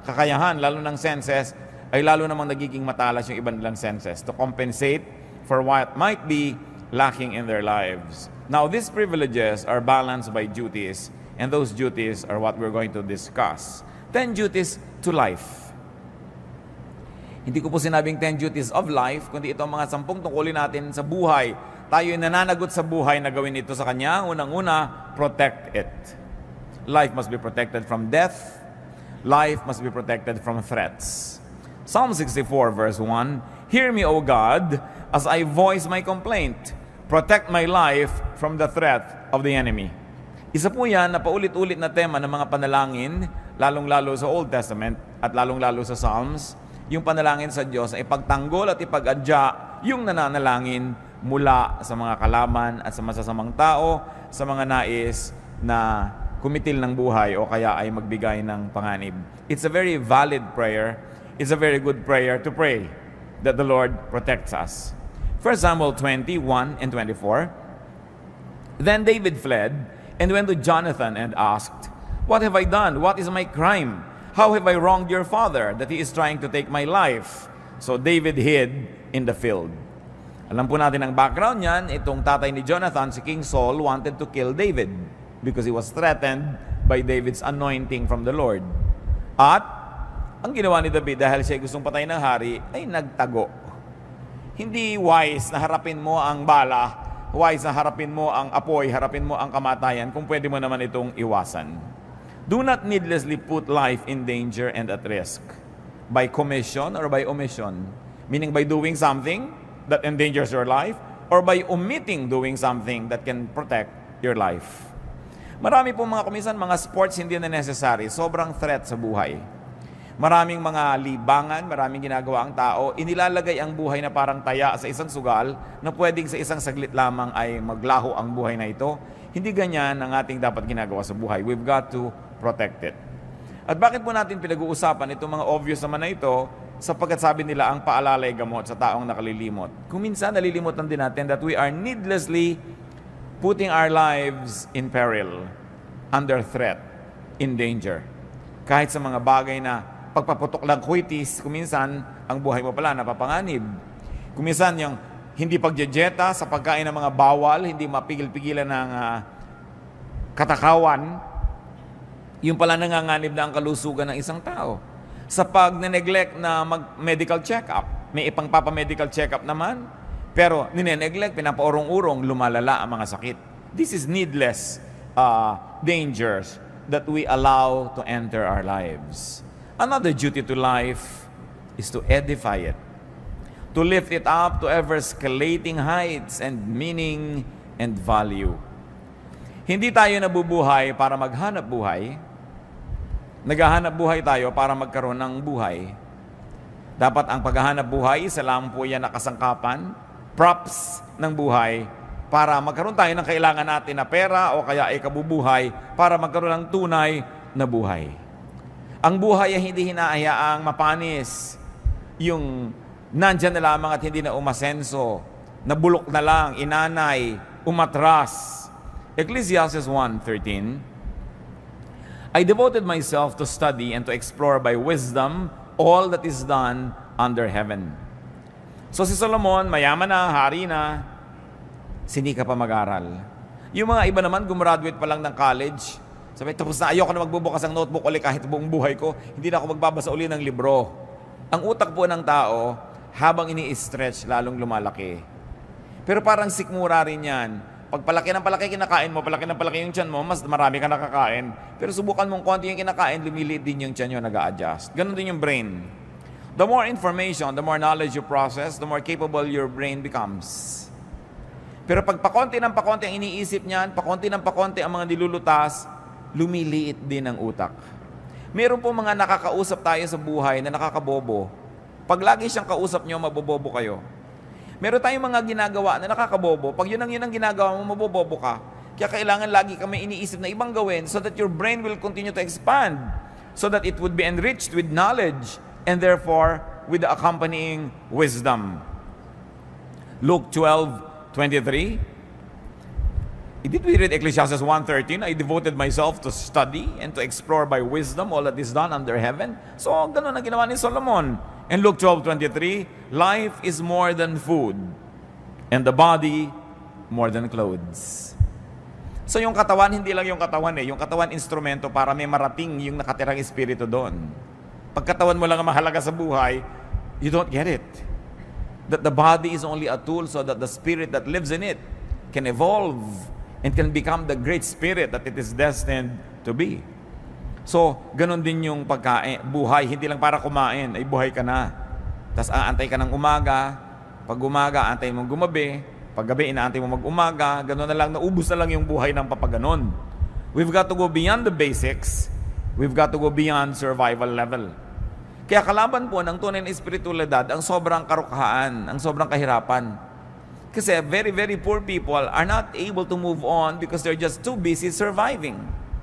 kakayahan, lalo ng senses, ay lalo namang nagiging matalas yung ibang nilang senses to compensate for what might be lacking in their lives. Now, these privileges are balanced by duties, and those duties are what we're going to discuss. 10 duties to life. Hindi ko po sinabing 10 duties of life, kundi ito ang mga 10 tungkulin natin sa buhay. Tayo ay nananagot sa buhay na gawin ito sa Kanya. Unang-una, protect it. Life must be protected from death. Life must be protected from threats. Psalm 64 verse 1, Hear me, O God, as I voice my complaint. Protect my life from the threat of the enemy. Isa po yan na paulit-ulit na tema ng mga panalangin, lalong-lalo sa Old Testament at lalong-lalo sa Psalms, yung panalangin sa Diyos ay ipagtanggol at ipag-adya yung nananalangin mula sa mga kalaban at sa masasamang tao, sa mga nais na kumitil ng buhay o kaya ay magbigay ng panganib. It's a very valid prayer. It's a very good prayer to pray that the Lord protects us. 1 Samuel 21 and 24, Then David fled and went to Jonathan and asked, What have I done? What is my crime? How have I wronged your father that he is trying to take my life? So David hid in the field. Alam po natin ang background niyan, itong tatay ni Jonathan, si King Saul, wanted to kill David because he was threatened by David's anointing from the Lord. At ang ginawa ni David dahil siya gustong patayin ng hari, ay nagtago. Hindi wise na harapin mo ang bala, wise na harapin mo ang apoy, harapin mo ang kamatayan, kung pwede mo naman itong iwasan. Do not needlessly put life in danger and at risk by commission or by omission. Meaning by doing something that endangers your life or by omitting doing something that can protect your life. Marami pong mga kumisan, mga sports hindi na necessary. Sobrang threat sa buhay. Maraming mga libangan, maraming ginagawa ang tao. Inilalagay ang buhay na parang taya sa isang sugal na pwedeng sa isang saglit lamang ay maglaho ang buhay na ito. Hindi ganyan ang ating dapat ginagawa sa buhay. We've got to protect it. At bakit po natin pinag-uusapan itong mga obvious naman na ito? Sapagkat sabi nila ang paalalay gamot sa taong nakalilimot. Kung minsan nalilimutan din natin that we are needlessly putting our lives in peril, under threat, in danger. Kahit sa mga bagay na pagpaputok lang kwitis, kuminsan ang buhay mo pala napapanganib. Kuminsan yung hindi pagjejeta sa pagkain ng mga bawal, hindi mapigil-pigilan ng katakawan, yung pala nanganganib na ang kalusugan ng isang tao. Sa pag-neglect na mag-medical check-up, may ipang-papa-medical check-up naman, pero nine-neglect, pinapaurong-urong, lumalala ang mga sakit. This is needless dangers that we allow to enter our lives. Another duty to life is to edify it, to lift it up to ever-escalating heights and meaning and value. Hindi tayo nabubuhay para maghanap buhay. Naghahanap buhay tayo para magkaroon ng buhay. Dapat ang paghahanap buhay, isa lang po yan na kasangkapan, props ng buhay, para magkaroon tayo ng kailangan natin na pera o kaya ay kabubuhay para magkaroon ng tunay na buhay. Ang buhay ay hindi hinahayaang mapanis, yung nandyan na lamang at hindi na umasenso, nabulok na lang, inanay, umatras. Ecclesiastes 1:13, I devoted myself to study and to explore by wisdom all that is done under heaven. So si Solomon, mayaman na, hari na, sinika pa mag-aral. Yung mga iba naman, gumraduate pa lang ng college, sabi, tapos na, ayoko na magbubukas ng notebook ulit kahit buong buhay ko, hindi na ako magbabasa uli ng libro. Ang utak po ng tao, habang ini-stretch, lalong lumalaki. Pero parang sikmura rin yan. Pag palaki ng palaki kinakain mo, palaki ng palaki yung tiyan mo, mas marami ka nakakain. Pero subukan mong konti yung kinakain, lumiliit din yung tiyan nyo, nag-a-adjust. Ganon din yung brain. The more information, the more knowledge you process, the more capable your brain becomes. Pero pag pakonti ng pakonti ang iniisip niyan, pakonti ng pakonti ang mga nilulutas, lumiliit din ang utak. Meron po mga nakakausap tayo sa buhay na nakakabobo. Pag lagi siyang kausap nyo, mabobobo kayo. Meron tayong mga ginagawa na nakakabobo. Pag yun ang ginagawa mo, mabobobo ka. Kaya kailangan lagi kami iniisip na ibang gawin so that your brain will continue to expand, so that it would be enriched with knowledge and therefore with the accompanying wisdom. Luke 12:23, Did we read Ecclesiastes 1:13? I devoted myself to study and to explore by wisdom all that is done under heaven. So, ganun ang ginawa ni Solomon. And Luke 12:23, life is more than food, and the body more than clothes. So, yung katawan, hindi lang yung katawan eh. Yung katawan, instrumento para may marating yung nakatirang espiritu doon. Pagkatawan mo lang ang mahalaga sa buhay, you don't get it. That the body is only a tool so that the spirit that lives in it can evolve and can become the great spirit that it is destined to be. So, ganun din yung pagkain, buhay, hindi lang para kumain, ay buhay ka na. Tapos aantay ka ng umaga, pag umaga, antay mong gumabi, pag gabi, inaantay mo mag-umaga, ganun na lang, naubos na lang yung buhay ng papaganon. We've got to go beyond the basics, we've got to go beyond survival level. Kaya kalaban po ng tunay na espiritualidad ang sobrang karukahan, ang sobrang kahirapan. Kasi very, very poor people are not able to move on because they're just too busy surviving.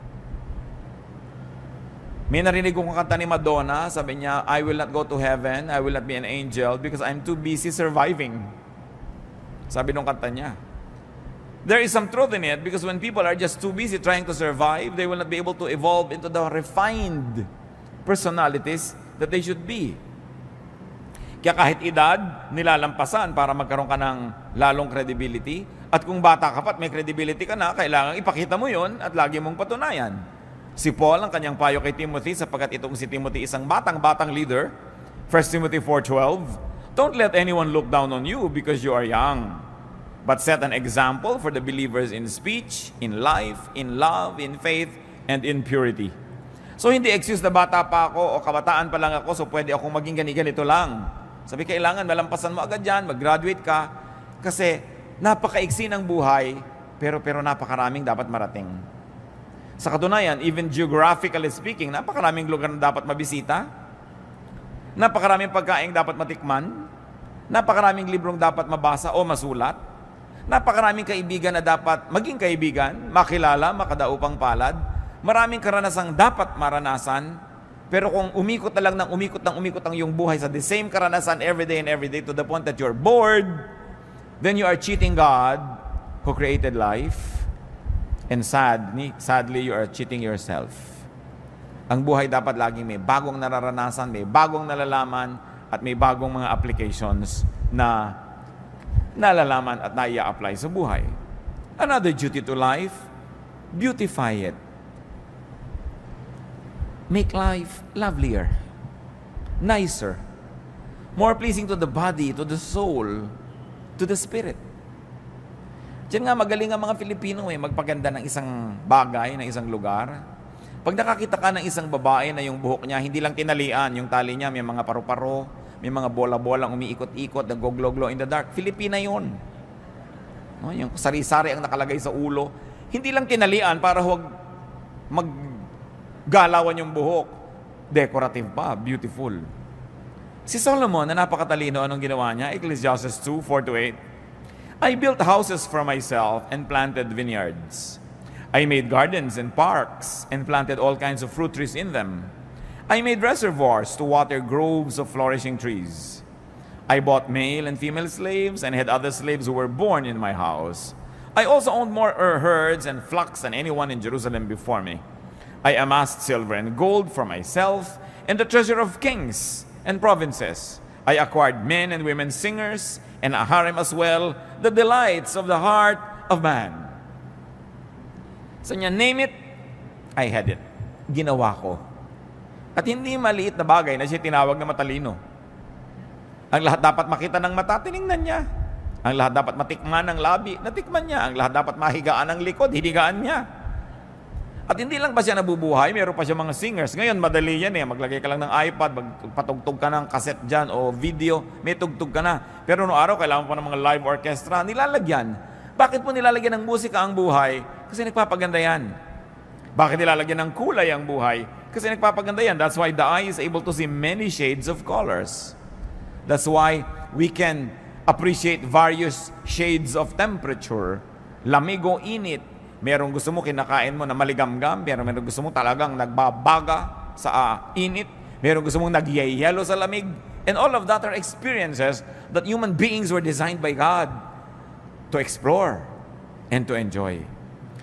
May narinig kong kanta ni Madonna, sabi niya, I will not go to heaven, I will not be an angel because I'm too busy surviving. Sabi nung kanta niya. There is some truth in it because when people are just too busy trying to survive, they will not be able to evolve into the refined personalities that they should be. Kaya kahit edad, nilalampasan para magkaroon ka ng lalong credibility. At kung bata ka pa at may credibility ka na, kailangan ipakita mo yon at lagi mong patunayan. Si Paul, ang kanyang payo kay Timothy, sapagkat itong si Timothy isang batang leader, 1 Timothy 4:12, don't let anyone look down on you because you are young, but set an example for the believers in speech, in life, in love, in faith, and in purity. So hindi excuse na bata pa ako o kabataan pa lang ako, so pwede akong maging ganito lang. Sabi, kailangan malampasan mo agad yan, mag-graduate ka, kasi napakaiksi ng buhay, pero napakaraming dapat marating. Sa katunayan, even geographically speaking, napakaraming lugar na dapat mabisita, napakaraming pagkain dapat matikman, napakaraming librong dapat mabasa o masulat, napakaraming kaibigan na dapat maging kaibigan, makilala, makadaupang palad, maraming karanasang dapat maranasan. Pero kung umikot na lang ng umikot ang iyong buhay sa the same karanasan every day to the point that you're bored, then you are cheating God who created life. And sadly, you are cheating yourself. Ang buhay dapat laging may bagong nararanasan, may bagong nalalaman, at may bagong mga applications na nalalaman at naia-apply sa buhay. Another duty to life, beautify it. Make life lovelier, nicer, more pleasing to the body, to the soul, to the spirit. Diyan nga magaling ang mga Filipino magpaganda ng isang bagay, ng isang lugar. Pag nakakita ka ng isang babae na yung buhok niya, hindi lang tinalian, yung tali niya, may mga paru-paro, may mga bola-bolang umiikot-ikot, nag-glow-glow in the dark. Filipina yun. No, yung sari-sari ang nakalagay sa ulo. Hindi lang tinalian para huwag galawan yung buhok. Decorative pa, beautiful. Si Solomon, na napakatalino, anong ginawa niya? Ecclesiastes 2:4-8. I built houses for myself and planted vineyards. I made gardens and parks and planted all kinds of fruit trees in them. I made reservoirs to water groves of flourishing trees. I bought male and female slaves and had other slaves who were born in my house. I also owned more herds and flocks than anyone in Jerusalem before me. I amassed silver and gold for myself and the treasure of kings and provinces. I acquired men and women singers and a harem as well, the delights of the heart of man. So niya, name it, I had it. Ginawa ko. At hindi maliit na bagay na siya tinawag na matalino. Ang lahat dapat makita ng mata, tiningnan niya. Ang lahat dapat matikman ng labi, natikman niya. Ang lahat dapat mahigaan ng likod, hinigaan niya. At hindi lang ba siya nabubuhay, meron pa siya mga singers. Ngayon, madali yan maglagay ka lang ng iPad, magpatugtog ka ng cassette dyan o video, may tugtog ka na. Pero noong araw, kailangan pa ng mga live orchestra, nilalagyan. Bakit po nilalagyan ng musika ang buhay? Kasi nagpapaganda yan. Bakit nilalagyan ng kulay ang buhay? Kasi nagpapaganda yan. That's why the eye is able to see many shades of colors. That's why we can appreciate various shades of temperature. Lamig o init. Merong gusto mo kinakain mo na maligamgam, merong gusto mo talagang nagbabaga sa init, merong gusto mong nagyayelo sa lamig. And all of that are experiences that human beings were designed by God to explore and to enjoy.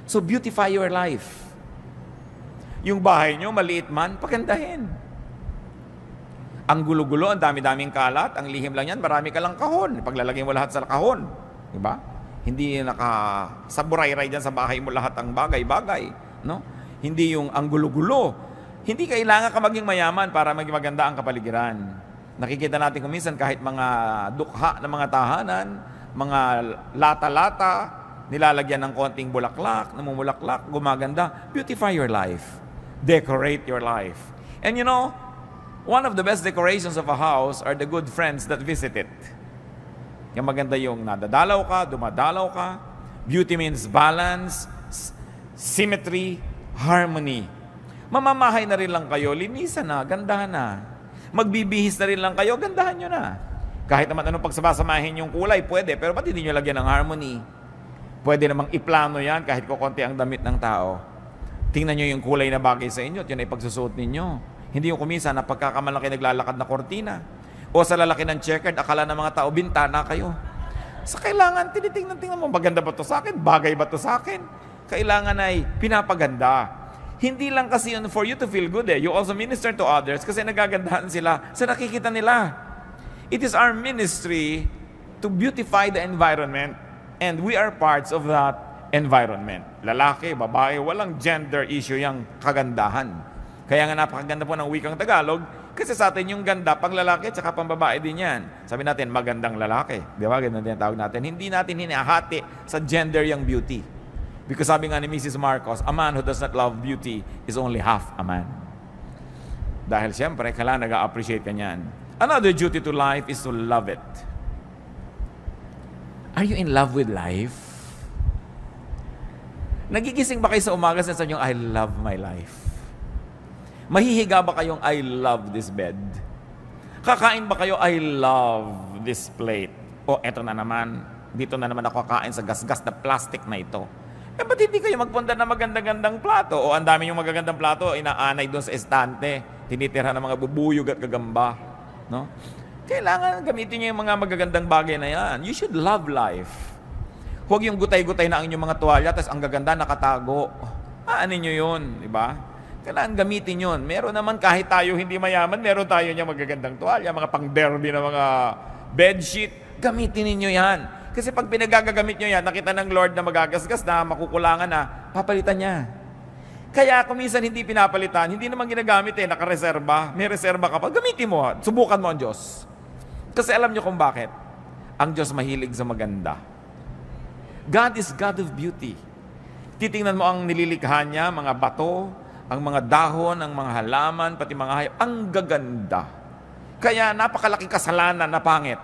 So beautify your life. Yung bahay nyo, maliit man, pagandahin. Ang gulo-gulo, ang dami-daming kalat, ang lihim lang yan, marami ka lang kahon. Paglalagay mo lahat sa kahon. Diba? Hindi nakasaburay-ray dyan sa bahay mo lahat ang bagay-bagay. No? Hindi yung ang gulo-gulo. Hindi kailangan ka maging mayaman para maging maganda ang kapaligiran. Nakikita natin kung minsan kahit mga dukha ng mga tahanan, mga lata-lata, nilalagyan ng konting bulaklak, namumulaklak, gumaganda. Beautify your life. Decorate your life. And you know, one of the best decorations of a house are the good friends that visit it. Yung maganda yung nadadalaw ka, dumadalaw ka. Beauty means balance, symmetry, harmony. Mamamahay na rin lang kayo, linisan na, gandahan na. Magbibihis na rin lang kayo, gandahan nyo na. Kahit naman anong pagsasamahin yung kulay, pwede. Pero ba't hindi nyo lagyan ng harmony? Pwede namang iplano yan kahit kukunti ang damit ng tao. Tingnan nyo yung kulay na bagay sa inyo at yun ay pagsusuot ninyo. Hindi yung kumisa na pagkakamalaki naglalakad na kortina. O sa lalaki ng checkered, akala ng mga tao, bintana kayo. Sa kailangan, tinitingnan mo, maganda ba to sa akin? Bagay ba to sa akin? Kailangan ay pinapaganda. Hindi lang kasi yun for you to feel good You also minister to others kasi nagagandahan sila sa nakikita nila. It is our ministry to beautify the environment and we are parts of that environment. Lalaki, babae, walang gender issue yung kagandahan. Kaya nga napakaganda po ng wikang Tagalog kasi sa atin yung ganda pang lalaki at saka pang babae din yan. Sabi natin, magandang lalaki. Di ba? Ganun din tawag natin. Hindi natin hinahati sa gender yung beauty. Because sabi nga ni Mrs. Marcos, a man who does not love beauty is only half a man. Dahil siyempre, kailangan nag-appreciate ka niyan. Another duty to life is to love it. Are you in love with life? Nagigising ba kayo sa umaga sa sabi niyo, I love my life? Mahihiga ba kayong, I love this bed? Kakain ba kayo, I love this plate? O eto na naman, dito na naman ako kakain sa gasgas na plastic na ito. Eh, ba't hindi kayo magpunta na magandang-gandang plato? O ang dami yung magagandang plato, inaanay doon sa estante, tinitira ng mga bubuyog at gagamba. No? Kailangan gamitin niyo yung mga magagandang bagay na yan. You should love life. Huwag yung gutay-gutay na ang inyong mga tuwalya, tapos ang gaganda nakatago. Aanin nyo yun, di ba? Kailangan gamitin yun. Meron naman kahit tayo hindi mayaman, meron tayo niya magagandang tuwalya, mga pang-derby na mga bedsheet. Gamitin ninyo yan. Kasi pag pinagagamit nyo yan, nakita ng Lord na magagasgas na, makukulangan na, papalitan niya. Kaya kung minsan hindi pinapalitan, hindi naman ginagamit nakareserba. May reserba ka pa, gamitin mo. Subukan mo ang Diyos. Kasi alam nyo kung bakit. Ang Diyos mahilig sa maganda. God is God of beauty. Titingnan mo ang nililikha niya, mga bato, ang mga dahon, ang mga halaman, pati mga hayop. Ang gaganda. Kaya napakalaking kasalanan na pangit.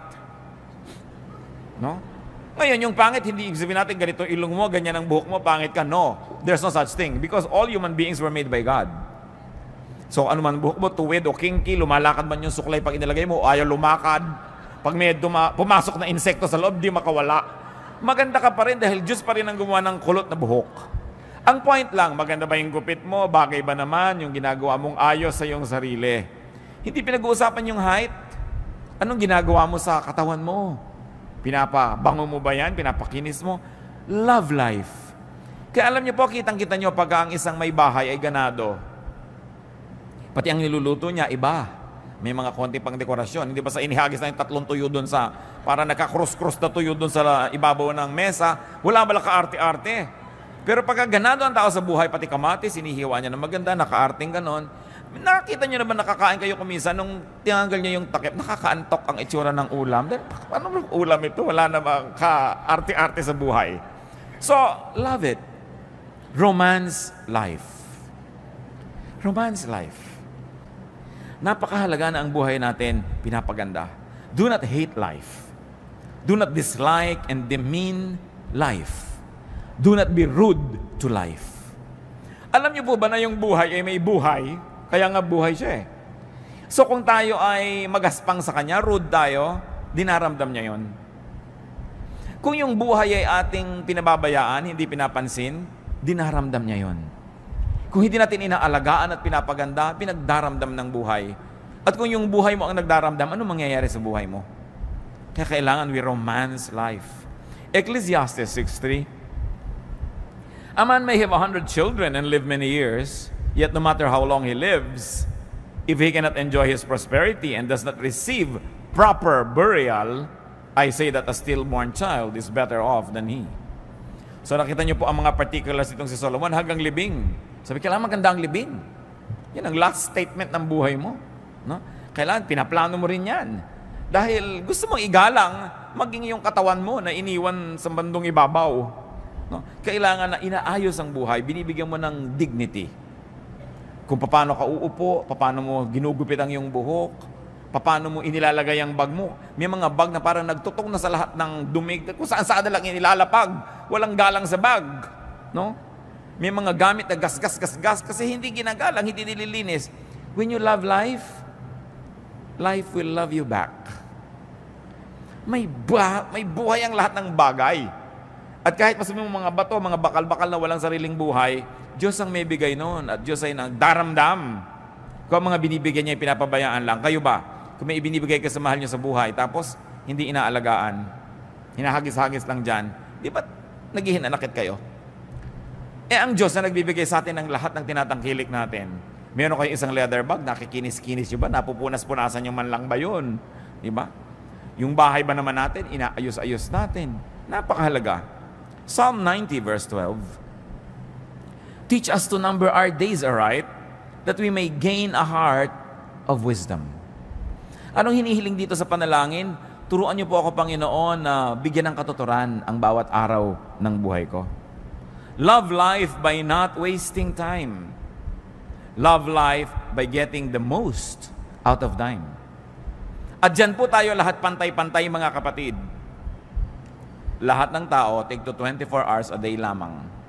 No? Ngayon, yung pangit, hindi ibig sabihin natin ganito ilong mo, ganyan ang buhok mo, pangit ka. No, there's no such thing. Because all human beings were made by God. So, ano man buhok mo, tuwid o kinky, lumalakad man yung suklay pag inilagay mo, o ayaw lumakad. Pag may pumasok na insekto sa loob, di makawala. Maganda ka pa rin dahil Diyos pa rin ang gumawa ng kulot na buhok. Ang point lang, maganda ba yung gupit mo? Bagay ba naman yung ginagawa mong ayos sa iyong sarili? Hindi pinag-uusapan yung height. Anong ginagawa mo sa katawan mo? Pinapabango mo ba yan? Pinapakinis mo? Love life. Kaya alam niyo po, kitang-kita niyo pag ang isang may bahay ay ganado. Pati ang niluluto niya, iba. May mga konti pang dekorasyon. Hindi ba sa inihagis na yung 3 tuyo doon sa, para naka-cross-cross na tuyo doon sa ibabaw ng mesa, wala ba ka-arte-arte? Pero pagka ganado ang tao sa buhay, pati kamatis, sinihiwa niya na maganda, naka-arting ganon. Nakita niyo naman nakakain kayo kumisa nung tinanggal niya yung takip, nakakaantok ang itsura ng ulam. Ano bang ulam ito? Wala namang ka-arte-arte sa buhay. So, love it. Romance life. Romance life. Napakahalaga na ang buhay natin pinapaganda. Do not hate life. Do not dislike and demean life. Do not be rude to life. Alam niyo po ba na yung buhay ay may buhay? Kaya nga buhay siya So kung tayo ay magaspang sa Kanya, rude tayo, dinaramdam niya yon. Kung yung buhay ay ating pinababayaan, hindi pinapansin, dinaramdam niya yon. Kung hindi natin inaalagaan at pinapaganda, pinagdaramdam ng buhay. At kung yung buhay mo ang nagdaramdam, ano mangyayari sa buhay mo? Kaya kailangan we romance life. Ecclesiastes 6:3. A man may have 100 children and live many years, yet no matter how long he lives, if he cannot enjoy his prosperity and does not receive proper burial, I say that a stillborn child is better off than he. So nakita niyo po ang mga particulars itong si Solomon hanggang libing. Sabi, kailangan maganda ang libing. Yan ang last statement ng buhay mo. No? Kailangan pinaplano mo rin yan. Dahil gusto mong igalang maging yung katawan mo na iniwan sa bandong ibabaw. No? Kailangan na inaayos ang buhay, binibigyan mo ng dignity. Kung paano ka uupo, paano mo ginugupit ang iyong buhok, paano mo inilalagay ang bag mo. May mga bag na parang nagtutong na sa lahat ng dumi, kung saan lang inilalapag, walang galang sa bag. No? May mga gamit na gas kasi hindi ginagalang, hindi nililinis. When you love life, life will love you back. May buhay ang lahat ng bagay. At kahit masabi mo mga bato, mga bakal-bakal na walang sariling buhay, Diyos ang may bigay noon at Diyos ay nagdaramdam. Kung mga binibigyan niya, pinapabayaan lang. Kayo ba? Kung may ibinibigay ka sa mahal niyo sa buhay, tapos hindi inaalagaan, hinahagis-hagis lang dyan, di ba naghihinanakit kayo? Ang Diyos na nagbibigay sa atin ng lahat ng tinatangkilik natin. Meron kayo isang leather bag, nakikinis-kinis nyo ba? Napupunas-punasan nyo man lang ba yun? Di ba? Yung bahay ba naman natin, inaayos-ayos natin. Napakahalaga. Psalm 90 verse 12. Teach us to number our days aright, that we may gain a heart of wisdom. Anong hinihiling dito sa panalangin? Turuan niyo po ako, Panginoon, na bigyan ng katuturan ang bawat araw ng buhay ko. Love life by not wasting time. Love life by getting the most out of time. At dyan po tayo lahat pantay-pantay, mga kapatid. Lahat ng tao, tig to 24 hours a day lamang.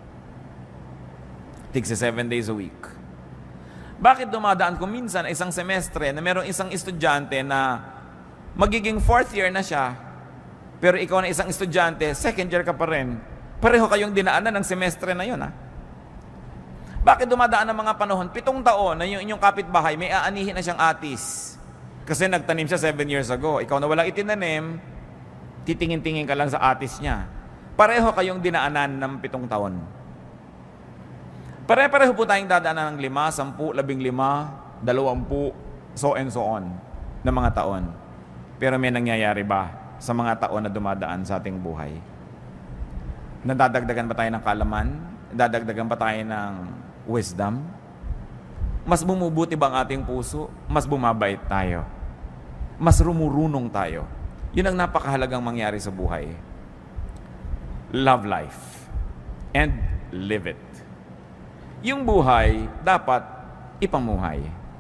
Tig 7 days a week. Bakit dumadaan ko minsan isang semestre na merong isang estudyante na magiging 4th year na siya, pero ikaw na isang estudyante, 2nd year ka pa rin, pareho kayong dinaanan ng semestre na yun, ha? Bakit dumadaan ng mga panahon? 7 taon na yung inyong kapitbahay, may aanihin na siyang atis. Kasi nagtanim siya 7 years ago. Ikaw na walang itinanim, titingin-tingin ka lang sa atis niya. Pareho kayong dinaanan ng 7 taon. Pare-pareho po tayong dadaanan ng 5, 10, 15, 20, so and so on, na mga taon. Pero may nangyayari ba sa mga taon na dumadaan sa ating buhay? Nadadagdagan ba tayo ng kaalaman? Nadadagdagan ba tayo ng wisdom? Mas bumubuti ba ang ating puso? Mas bumabait tayo? Mas rumurunong tayo? Yun ang napakahalagang mangyari sa buhay. Love life and live it. Yung buhay dapat ipamuhay.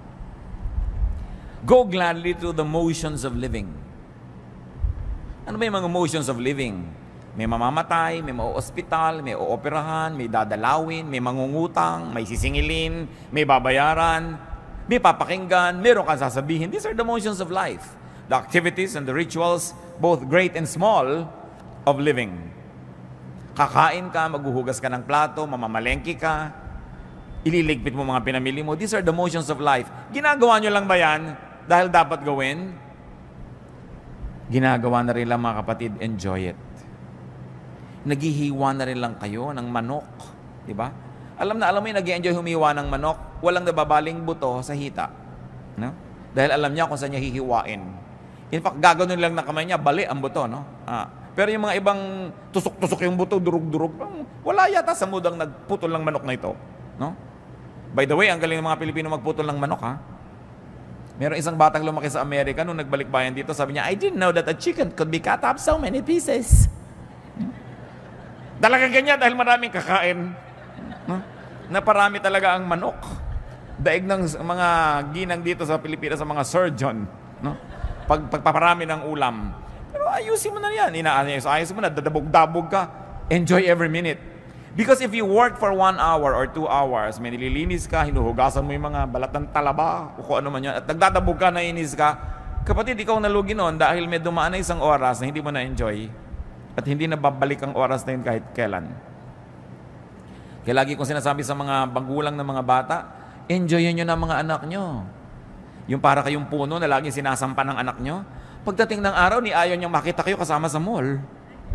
Go gladly to the motions of living. Ano ba yung mga motions of living? May mamamatay, may mauospital, may ooperahan, may dadalawin, may mangungutang, may sisingilin, may babayaran, may papakinggan, meron kang sasabihin. These are the motions of life. The activities and the rituals, both great and small, of living. Kakain ka, maghuhugas ka ng plato, mamamalengke ka, ililigpit mo mga pinamili mo. These are the motions of life. Ginagawa nyo lang ba yan dahil dapat gawin? Ginagawa na rin lang, mga kapatid, enjoy it. Naghihiwa na rin lang kayo ng manok. Diba? Alam mo yung nag-enjoy humiwa ng manok, walang nababaling buto sa hita. No? Dahil alam niya kung saan niya hihiwain. In fact, gagawin lang na kamay niya, bali ang buto. No? Pero yung mga ibang tusok-tusok yung buto, durug-durug, wala yata sa mudang nagputol ng manok na ito. No? By the way, ang galing ng mga Pilipino magputol ng manok, ha? Meron isang batang lumaki sa Amerika nung nagbalik bayan dito, sabi niya, I didn't know that a chicken could be cut up so many pieces. Talagang ganyan dahil maraming kakain. No? Naparami talaga ang manok. Daig ng mga ginang dito sa Pilipinas sa mga surgeon. No? Pagpaparami ng ulam. Pero ayusin mo na yan. Ayos mo na, dadabog-dabog ka. Enjoy every minute. Because if you work for 1 hour or 2 hours, may nililinis ka, hinuhugasan mo yung mga balat ng talaba, o kung ano man yan, at nagdadabog ka, nainis ka, kapatid, ikaw nalugi nun dahil may dumaan na isang oras na hindi mo na-enjoy. At hindi na babalik ang oras na yun kahit kailan. Kaya lagi kong sinasabi sa mga bagulang ng mga bata, enjoyin nyo na mga anak nyo. Yung para kayong puno na laging sinasampa ng anak nyo. Pagdating ng araw, ni ayaw niyang makita kayo kasama sa mall. No?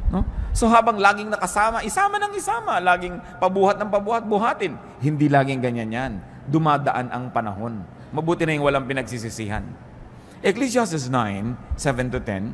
So habang laging nakasama, isama ng isama, laging pabuhat ng pabuhat, buhatin. Hindi laging ganyan yan. Dumadaan ang panahon. Mabuti na yung walang pinagsisisihan. Ecclesiastes 9, 7-10.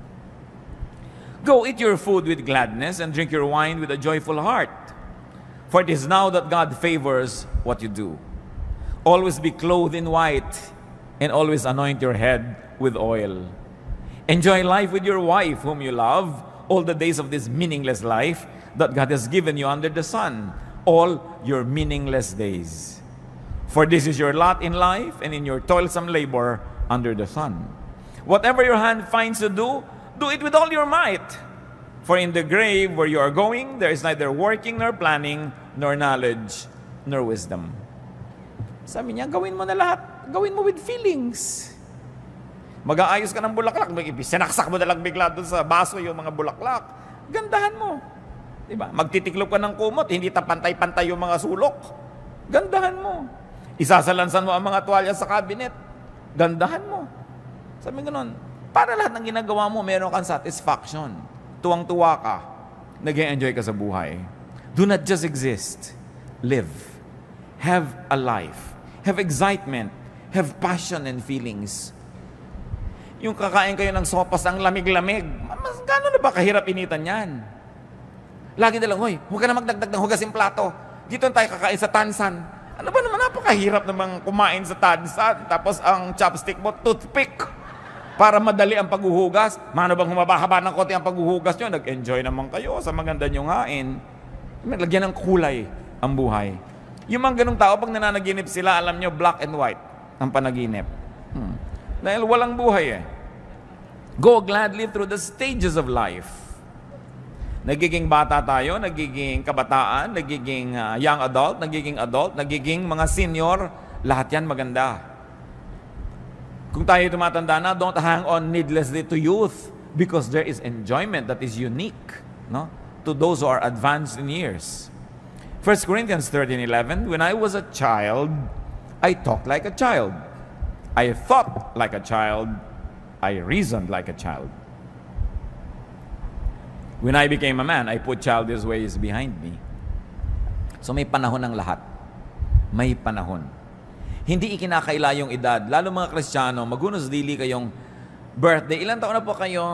Go eat your food with gladness and drink your wine with a joyful heart. For it is now that God favors what you do. Always be clothed in white and always anoint your head with oil. Enjoy life with your wife whom you love, all the days of this meaningless life that God has given you under the sun, all your meaningless days. For this is your lot in life and in your toilsome labor under the sun. Whatever your hand finds to do, do it with all your might. For in the grave where you are going, there is neither working nor planning, nor knowledge, nor wisdom. Sabi niya, gawin mo na lahat. Gawin mo with feelings. Mag-aayos ka ng bulaklak, sinaksak mo na lang bigla doon sa baso yung mga bulaklak. Gandahan mo. Diba? Magtitiklop ka ng kumot, hindi pantay-pantay yung mga sulok. Gandahan mo. Isasalansan mo ang mga tuwalya sa cabinet. Gandahan mo. Sabi gano'n, para lahat ng ginagawa mo, meron kang satisfaction. Tuwang-tuwa ka. Nag-enjoy ka sa buhay. Do not just exist. Live. Have a life. Have excitement. Have passion and feelings. Yung kakain kayo ng sopas ang lamig-lamig, mas gano'n na ba kahirap initan yan? Lagi nilang, hoy, huwag ka na magdagdag ng hugas yung plato. Dito tayo kakain sa tansan. Ano ba naman, napakahirap namang kumain sa tansan. Tapos ang chopstick mo, toothpick. Para madali ang paghuhugas. Mano bang humaba-haba ng konti ang paghuhugas nyo? Nag-enjoy naman kayo sa maganda nyong hain. Lagyan ng kulay ang buhay. Yung mga ganong tao, pag nananaginip sila, alam nyo, black and white ang panaginip. Dahil walang buhay eh. Go gladly through the stages of life. Nagiging bata tayo, nagiging kabataan, nagiging young adult, nagiging mga senior, lahat yan maganda. Kung tayo tumatanda na, don't hang on needlessly to youth because there is enjoyment that is unique, no, to those who are advanced in years. 1 Corinthians 13:11, when I was a child, I talked like a child. I thought like a child. I reasoned like a child. When I became a man, I put childish ways behind me. So may panahon ng lahat. May panahon. Hindi ikinakaila yung edad. Lalo mga Kristiyano, magunos dili kayong birthday. Ilan taon na po kayo?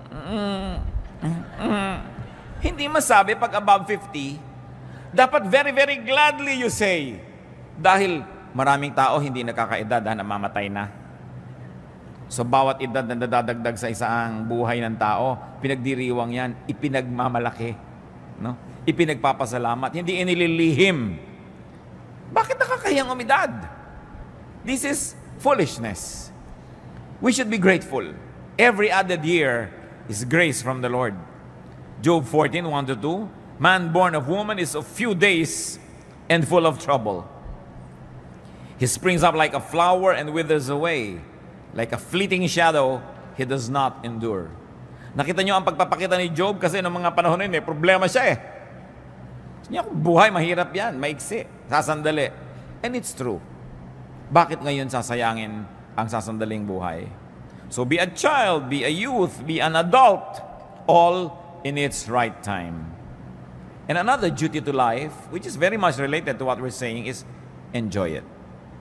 Hindi masabi pag above 50. Dapat very, very gladly you say. Dahil maraming tao hindi nakakaedad na mamatay na. So bawat edad na nadadagdag sa isang buhay ng tao, pinagdiriwang yan, ipinagmamalaki, no? Ipinagpapasalamat, hindi inililihim. Bakit nakakahiyang umidad? This is foolishness. We should be grateful. Every added year is grace from the Lord. Job 14:1-2, man born of woman is of few days and full of trouble. He springs up like a flower and withers away. Like a fleeting shadow, he does not endure. Nakita nyo ang pagpapakita ni Job kasi noong mga panahon na yun, problema siya eh. Niya, buhay, mahirap yan, maiksi, sasandali. And it's true. Bakit ngayon sasayangin ang sasandaling buhay? So be a child, be a youth, be an adult, all in its right time. And another duty to life, which is very much related to what we're saying, is enjoy it.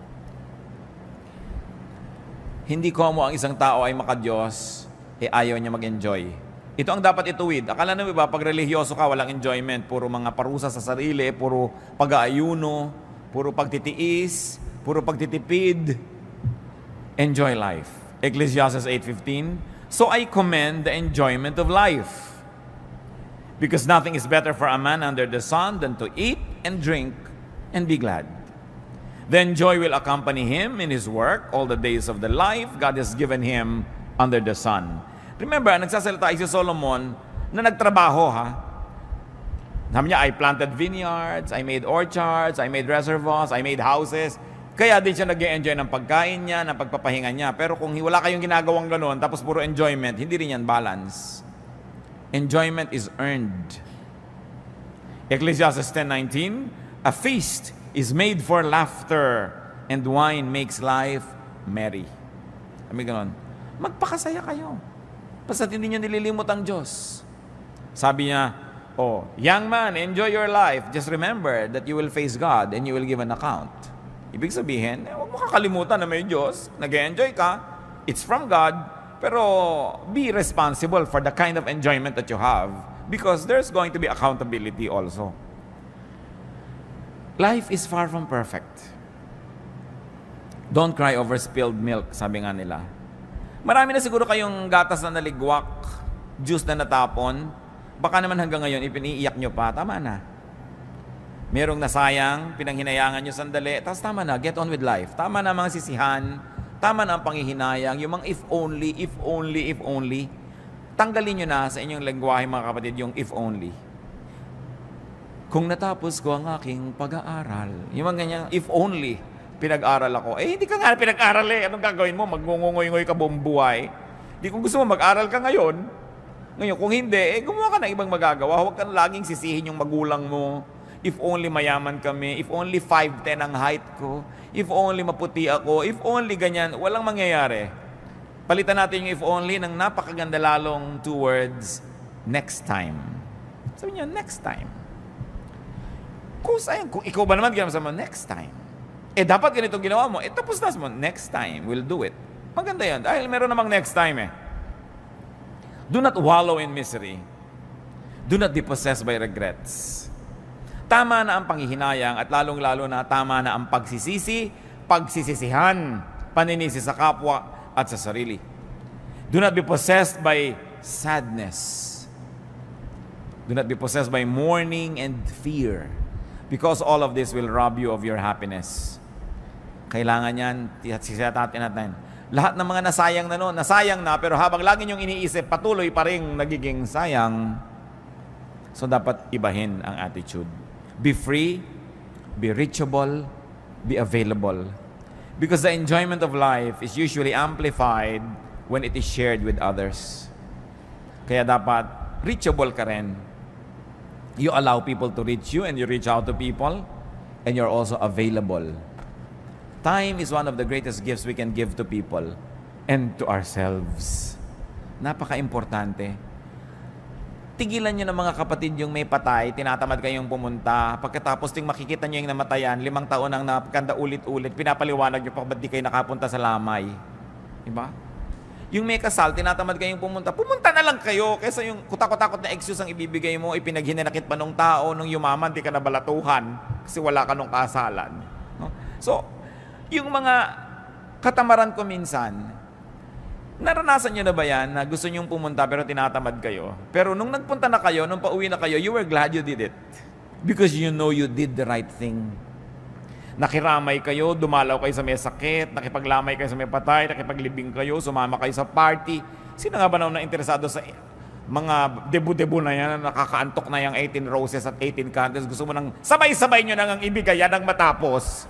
Hindi komo ang isang tao ay makadiyos, ayaw niya mag-enjoy. Ito ang dapat ituwid. Akala nyo ba, pag religyoso ka, walang enjoyment. Puro mga parusa sa sarili, puro pag-aayuno, puro pagtitiis, puro pagtitipid. Enjoy life. Ecclesiastes 8:15, so I commend the enjoyment of life. Because nothing is better for a man under the sun than to eat and drink and be glad. Then joy will accompany him in his work all the days of the life God has given him under the sun. Remember, nagsasalita si Solomon na nagtrabaho, ha? Sabi niya, I planted vineyards, I made orchards, I made reservoirs, I made houses. Kaya din siya nag-enjoy ng pagkain niya, ng pagpapahinga niya. Pero kung wala kayong ginagawang gano'n, tapos puro enjoyment, hindi rin yan balance. Enjoyment is earned. Ecclesiastes 10:19, a feast is made for laughter, and wine makes life merry. Sabi ganon, magpakasaya kayo. Basta hindi nyo nililimot ang Diyos. Sabi niya, oh, young man, enjoy your life. Just remember that you will face God and you will give an account. Ibig sabihin, huwag mo kakalimutan na may Diyos, nag-enjoy ka, it's from God, pero be responsible for the kind of enjoyment that you have because there's going to be accountability also. Life is far from perfect. Don't cry over spilled milk, sabi nga nila. Marami na siguro kayong gatas na naligwak, juice na natapon, baka naman hanggang ngayon ipiniiyak nyo pa, tama na. Merong nasayang, pinanghinayangan nyo sandali, tapos tama na, get on with life. Tama na mga sisihan, tama na ang panghihinayang, yung mga if only, if only, if only. Tanggalin nyo na sa inyong lengguwahe mga kapatid yung if only. Kung natapos ko ang aking pag-aaral, yung mga ganyan, if only, pinag-aral ako. Eh, hindi ka nga pinag-aral eh. Anong gagawin mo? Magngungungoy-ngoy ka buong buhay. Di kung gusto mo mag-aral ka ngayon, kung hindi, eh, gumawa ka ng ibang magagawa. Huwag ka laging sisihin yung magulang mo. If only mayaman kami. If only 5'10" ang height ko. If only maputi ako. If only ganyan. Walang mangyayari. Palitan natin yung if only ng napakaganda lalong 2 words, next time. Sabi niya, next time. Kung ikaw ba naman ginawa mo, next time. Eh, dapat ganitong ginawa mo. Eh, tapos na mo, next time, we'll do it. Maganda yan. Dahil meron namang next time eh. Do not wallow in misery. Do not be possessed by regrets. Tama na ang panghihinayang at lalong-lalo na tama na ang pagsisisi, pagsisisihan, paninisi sa kapwa at sa sarili. Do not be possessed by sadness. Do not be possessed by mourning and fear. Because all of this will rob you of your happiness. Kailangan yan, sisitatin natin. Lahat ng mga nasayang na noon, nasayang na, pero habang lagi niyong iniisip, patuloy pa rin nagiging sayang. So dapat ibahin ang attitude. Be free, be reachable, be available. Because the enjoyment of life is usually amplified when it is shared with others. Kaya dapat reachable ka rin. You allow people to reach you and you reach out to people and you're also available. Time is one of the greatest gifts we can give to people and to ourselves. Napaka-importante. Tigilan nyo ng mga kapatid yung may patay, tinatamad kayong pumunta, pagkatapos ting makikita nyo yung namatayan, 5 taon ang napaganda ulit-ulit, pinapaliwanag nyo pa ba't di kayo nakapunta sa lamay. Diba? Yung may kasal, tinatamad kayong pumunta, pumunta na lang kayo, kaysa yung kutakot-takot na excuse ang ibibigay mo, ipinaghinanakit pa nung tao, nung yumaman, di ka nabalatuhan, kasi wala ka nung kasalan. No? So, yung mga katamaran ko minsan, naranasan nyo na ba yan na gusto nyong pumunta pero tinatamad kayo? Pero nung nagpunta na kayo, nung pauwi na kayo, you were glad you did it. Because you know you did the right thing. Nakiramay kayo, dumalaw kayo sa may sakit, nakipaglamay kayo sa may patay, nakipaglibing kayo, sumama kayo sa party. Sino nga ba na interesado sa mga debu-debu na yan, nakakaantok na yung 18 roses at 18 candles? Gusto mo nang sabay-sabay nyo nang ibigay yan ang matapos.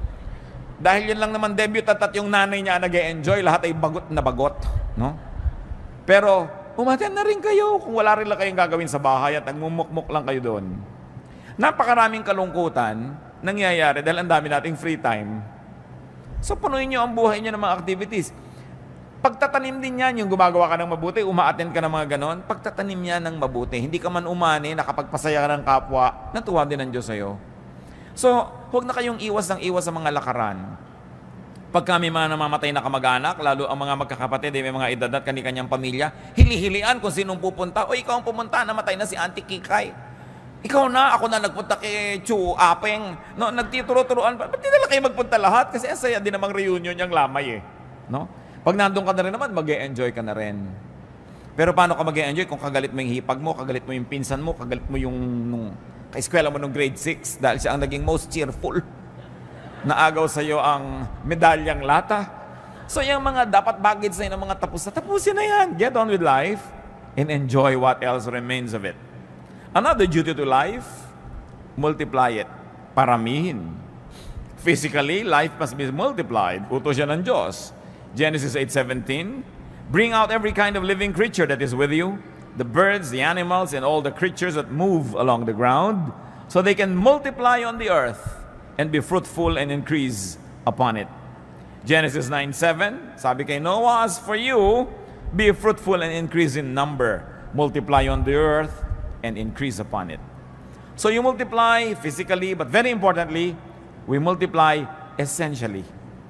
Dahil yun lang naman debut at yung nanay niya nag-e-enjoy, lahat ay bagot na bagot. No? Pero, umaten na rin kayo kung wala rin lang kayong gagawin sa bahay at nagmumukmuk lang kayo doon. Napakaraming kalungkutan nangyayari dahil ang dami nating free time. So, punuin nyo ang buhay nyo ng mga activities. Pagtatanim din yan, yung gumagawa ka ng mabuti, umaattend ka ng mga ganon, pagtatanim yan ng mabuti. Hindi ka man umani, nakapagpasaya ka ng kapwa, natuwa din ang Diyos sa'yo. So, huwag na kayong iwas ng iwas sa mga lakaran. Pag kami mga namamatay na kamag-anak, lalo ang mga magkakapatid, may mga edad at kani-kanyang pamilya, hili-hilian kung sinong pupunta. O ikaw ang pumunta, namatay na si Auntie Kikay. Ikaw na, ako na nagpunta kay Chu Apeng. No, nagtituro-turuan. Ba't di nila kayo magpunta lahat? Kasi asaya din namang reunion yung lamay eh. No? Pag nandun ka na rin naman, mag-e-enjoy ka na rin. Pero paano ka mag-e-enjoy kung kagalit mo yung hipag mo, kagalit mo yung pinsan mo, kagalit mo yung kaeskwela mo nung grade 6 dahil siya ang naging most cheerful. Naagaw sa iyo ang medalyang lata. So yung mga dapat baggage na yun, ng mga tapusin na yan. Get on with life and enjoy what else remains of it. Another duty to life, multiply it. Paramihin. Physically, life must be multiplied. Utos yan ng Diyos. Genesis 8:17, bring out every kind of living creature that is with you, the birds, the animals, and all the creatures that move along the ground, so they can multiply on the earth and be fruitful and increase upon it. Genesis 9:7, sabi kay Noah, as for you, be fruitful and increase in number, multiply on the earth and increase upon it. So you multiply physically, but very importantly, we multiply essentially.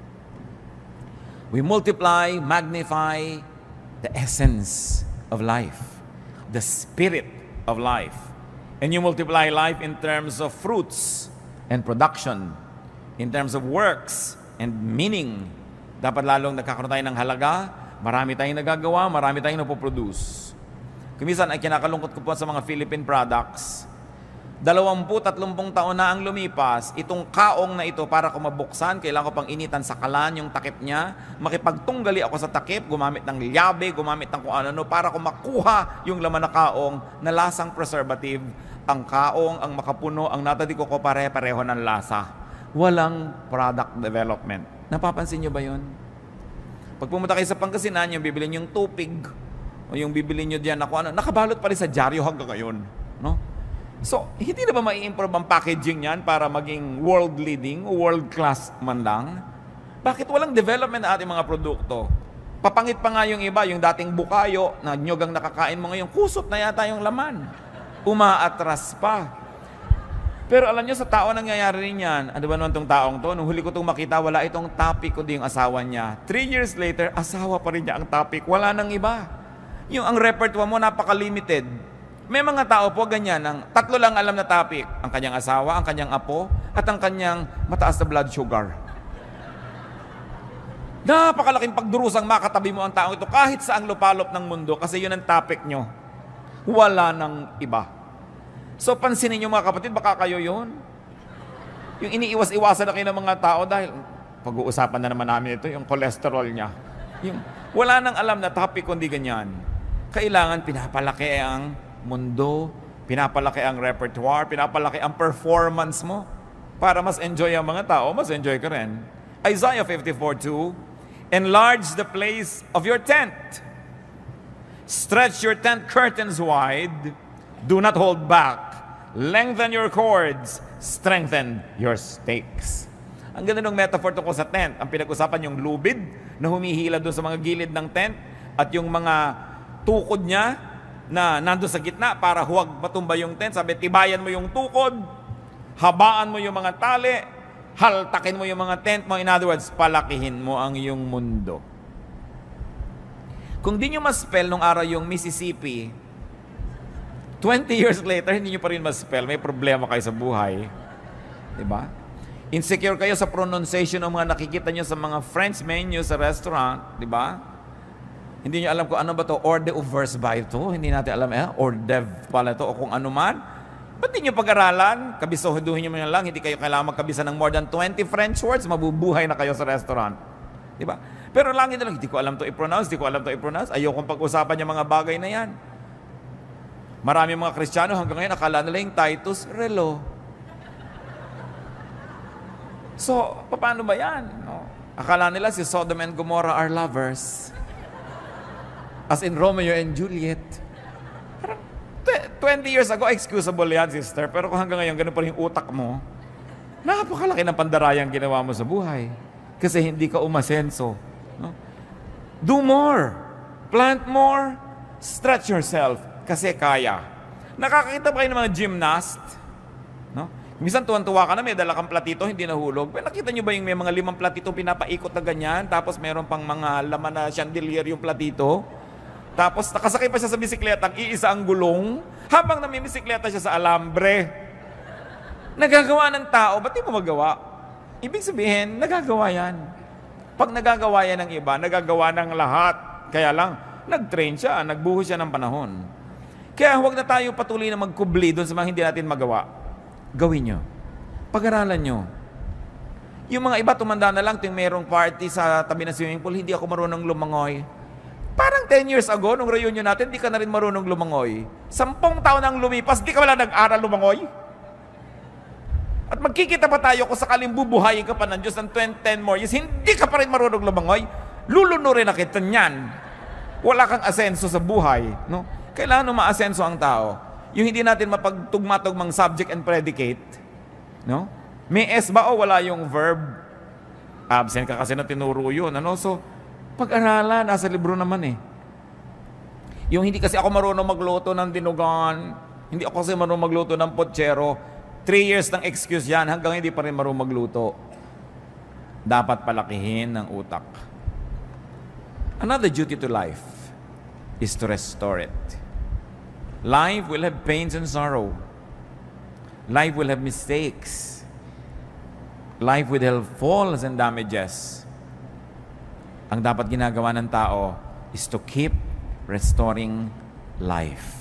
We multiply, magnify the essence of life, the spirit of life. And you multiply life in terms of fruits and production, in terms of works and meaning. Dapat lalong nagkakaroon tayo ng halaga, marami tayong nagagawa, marami tayong napoproduce. Kumisan ay kinakalungkot ko po sa mga Philippine products, 20-30 taon na ang lumipas, itong kaong na ito para ko mabuksan, kailangan ko pang initan sa kalan yung takip niya, makipagtunggali ako sa takip, gumamit ng liyabe, gumamit ng kung ano, para ko makuha yung laman na kaong na lasang preservative. Ang kaong, ang makapuno, ang natadiko ko pare-pareho ng lasa. Walang product development. Napapansin nyo ba yun? Pag pumunta kayo sa Pangasinan, yung bibili nyo yung tupig, o yung bibili nyo diyan ako, nakabalot pa rin sa dyaryo hanggang ngayon. No? So, hindi na ba mai-improve ang packaging yan para maging world-leading o world-class man lang? Bakit walang development na ating mga produkto? Papangit pa nga yung iba, yung dating bukayo na nyugang nakakain mo ngayon, kusot na yata yung laman. Umaatras pa. Pero alam nyo, sa tao nangyayari rin yan. Ano ba naman itong taong to? Nung huli ko itong makita, wala itong topic, kundi yung asawa niya. 3 years later, asawa pa rin niya ang topic. Wala nang iba. Yung ang repertoire mo, napaka-limited. May mga tao po ganyan, ang 3 lang alam na topic. Ang kanyang asawa, ang kanyang apo, at ang kanyang mataas na blood sugar. Napakalaking pagdurusang makatabi mo ang taong ito kahit saang lupalop ng mundo kasi yun ang topic nyo. Wala nang iba. So pansinin nyo mga kapatid, baka kayo yun. Yung iniiwas-iwasan na kayo ng mga tao dahil pag-uusapan na naman namin ito, yung cholesterol niya. Yung, wala nang alam na topic kundi ganyan. Kailangan pinapalaki ang mundo, pinapalaki ang repertoire, pinapalaki ang performance mo para mas enjoy ang mga tao, mas enjoy ka rin. Isaiah 54:2, enlarge the place of your tent. Stretch your tent curtains wide. Do not hold back. Lengthen your cords. Strengthen your stakes. Ang ganda ng metaphor tungkol sa tent. Ang pinag-usapan yung lubid na humihila doon sa mga gilid ng tent at yung mga tukod niya na nandun sa gitna para huwag matumba yung tent. Sabi, tibayan mo yung tukod, habaan mo yung mga tali, haltakin mo yung mga tent mo. In other words, palakihin mo ang iyong mundo. Kung di nyo ma-spell nung araw yung Mississippi, 20 years later, hindi nyo pa rin ma-spell. May problema kayo sa buhay. Diba? Insecure kayo sa pronunciation ng mga nakikita nyo sa mga French menu sa restaurant. Diba? Hindi nyo alam kung ano ba to, hors d'oeuvres ba ito? Hindi natin alam, hors d'oeuvre pala ito, o kung ano man. Ba't di nyo pag-aralan? Kabisohiduhin nyo lang, hindi kayo kailangan magkabisa ng more than 20 French words, mabubuhay na kayo sa restaurant. Diba? Pero lang nila, hindi ko alam to i-pronounce, ayokong pag-usapan yung mga bagay na yan. Marami mga Kristiyano hanggang ngayon, akala nila yung Titus Relo. So, paano ba yan? No? Akala nila si Sodom and Gomorrah are lovers. As in Romeo and Juliet. Parang 20 years ago, excusable yan, sister. Pero kung hanggang ngayon, ganun pa rin yung utak mo, napakalaki ng pandarayang ginawa mo sa buhay. Kasi hindi ka umasenso. No? Do more. Plant more. Stretch yourself. Kasi kaya. Nakakakita ba kayo ng mga gymnast? No? Minsan tuwan-tuwa ka na, may dala kang platito, hindi nahulog. Pero nakita nyo ba yung may mga 5 platito pinapaikot na ganyan, tapos meron pang mga laman na chandelier yung platito? Tapos nakasakay pa siya sa bisikleta, iisa ang gulong, habang namimisikleta siya sa alambre. Nagagawa ng tao, ba't di mo magawa? Ibig sabihin, nagagawa yan. Pag nagagawa yan ng iba, nagagawa ng lahat. Kaya lang, nag-train siya, nagbuhos siya ng panahon. Kaya huwag na tayo patuloy na magkubli doon sa mga hindi natin magawa. Gawin nyo. Pag-aralan nyo. Yung mga iba, tumanda na lang, ting merong party sa tabi ng swimming pool, hindi ako marunong lumangoy. Parang 10 years ago, nung reunion natin, di ka na rin marunong lumangoy. 10 taon nang lumipas, di ka wala nag-aral lumangoy. At magkikita pa tayo kung sakaling bubuhayin ka pa ng Diyos ng 10 more years, hindi ka pa rin marunong lumangoy, lulunurin na kita niyan. Wala kang asenso sa buhay. No? Kailangan umaasenso ang tao. Yung hindi natin mapagtugma-tugmang subject and predicate. No? May S ba o wala yung verb? Absent ka kasi na tinuro yun. Ano? So, pag-aralan, nasa libro naman eh. Yung hindi kasi ako marunong magluto ng dinugan, Hindi ako kasi marunong magluto ng potsero. 3 years ng excuse yan, hanggang hindi pa rin marunong magluto. Dapat palakihin ng utak. Another duty to life is to restore it. Life will have pains and sorrow. Life will have mistakes. Life will have falls and damages. Ang dapat ginagawa ng tao is to keep restoring life.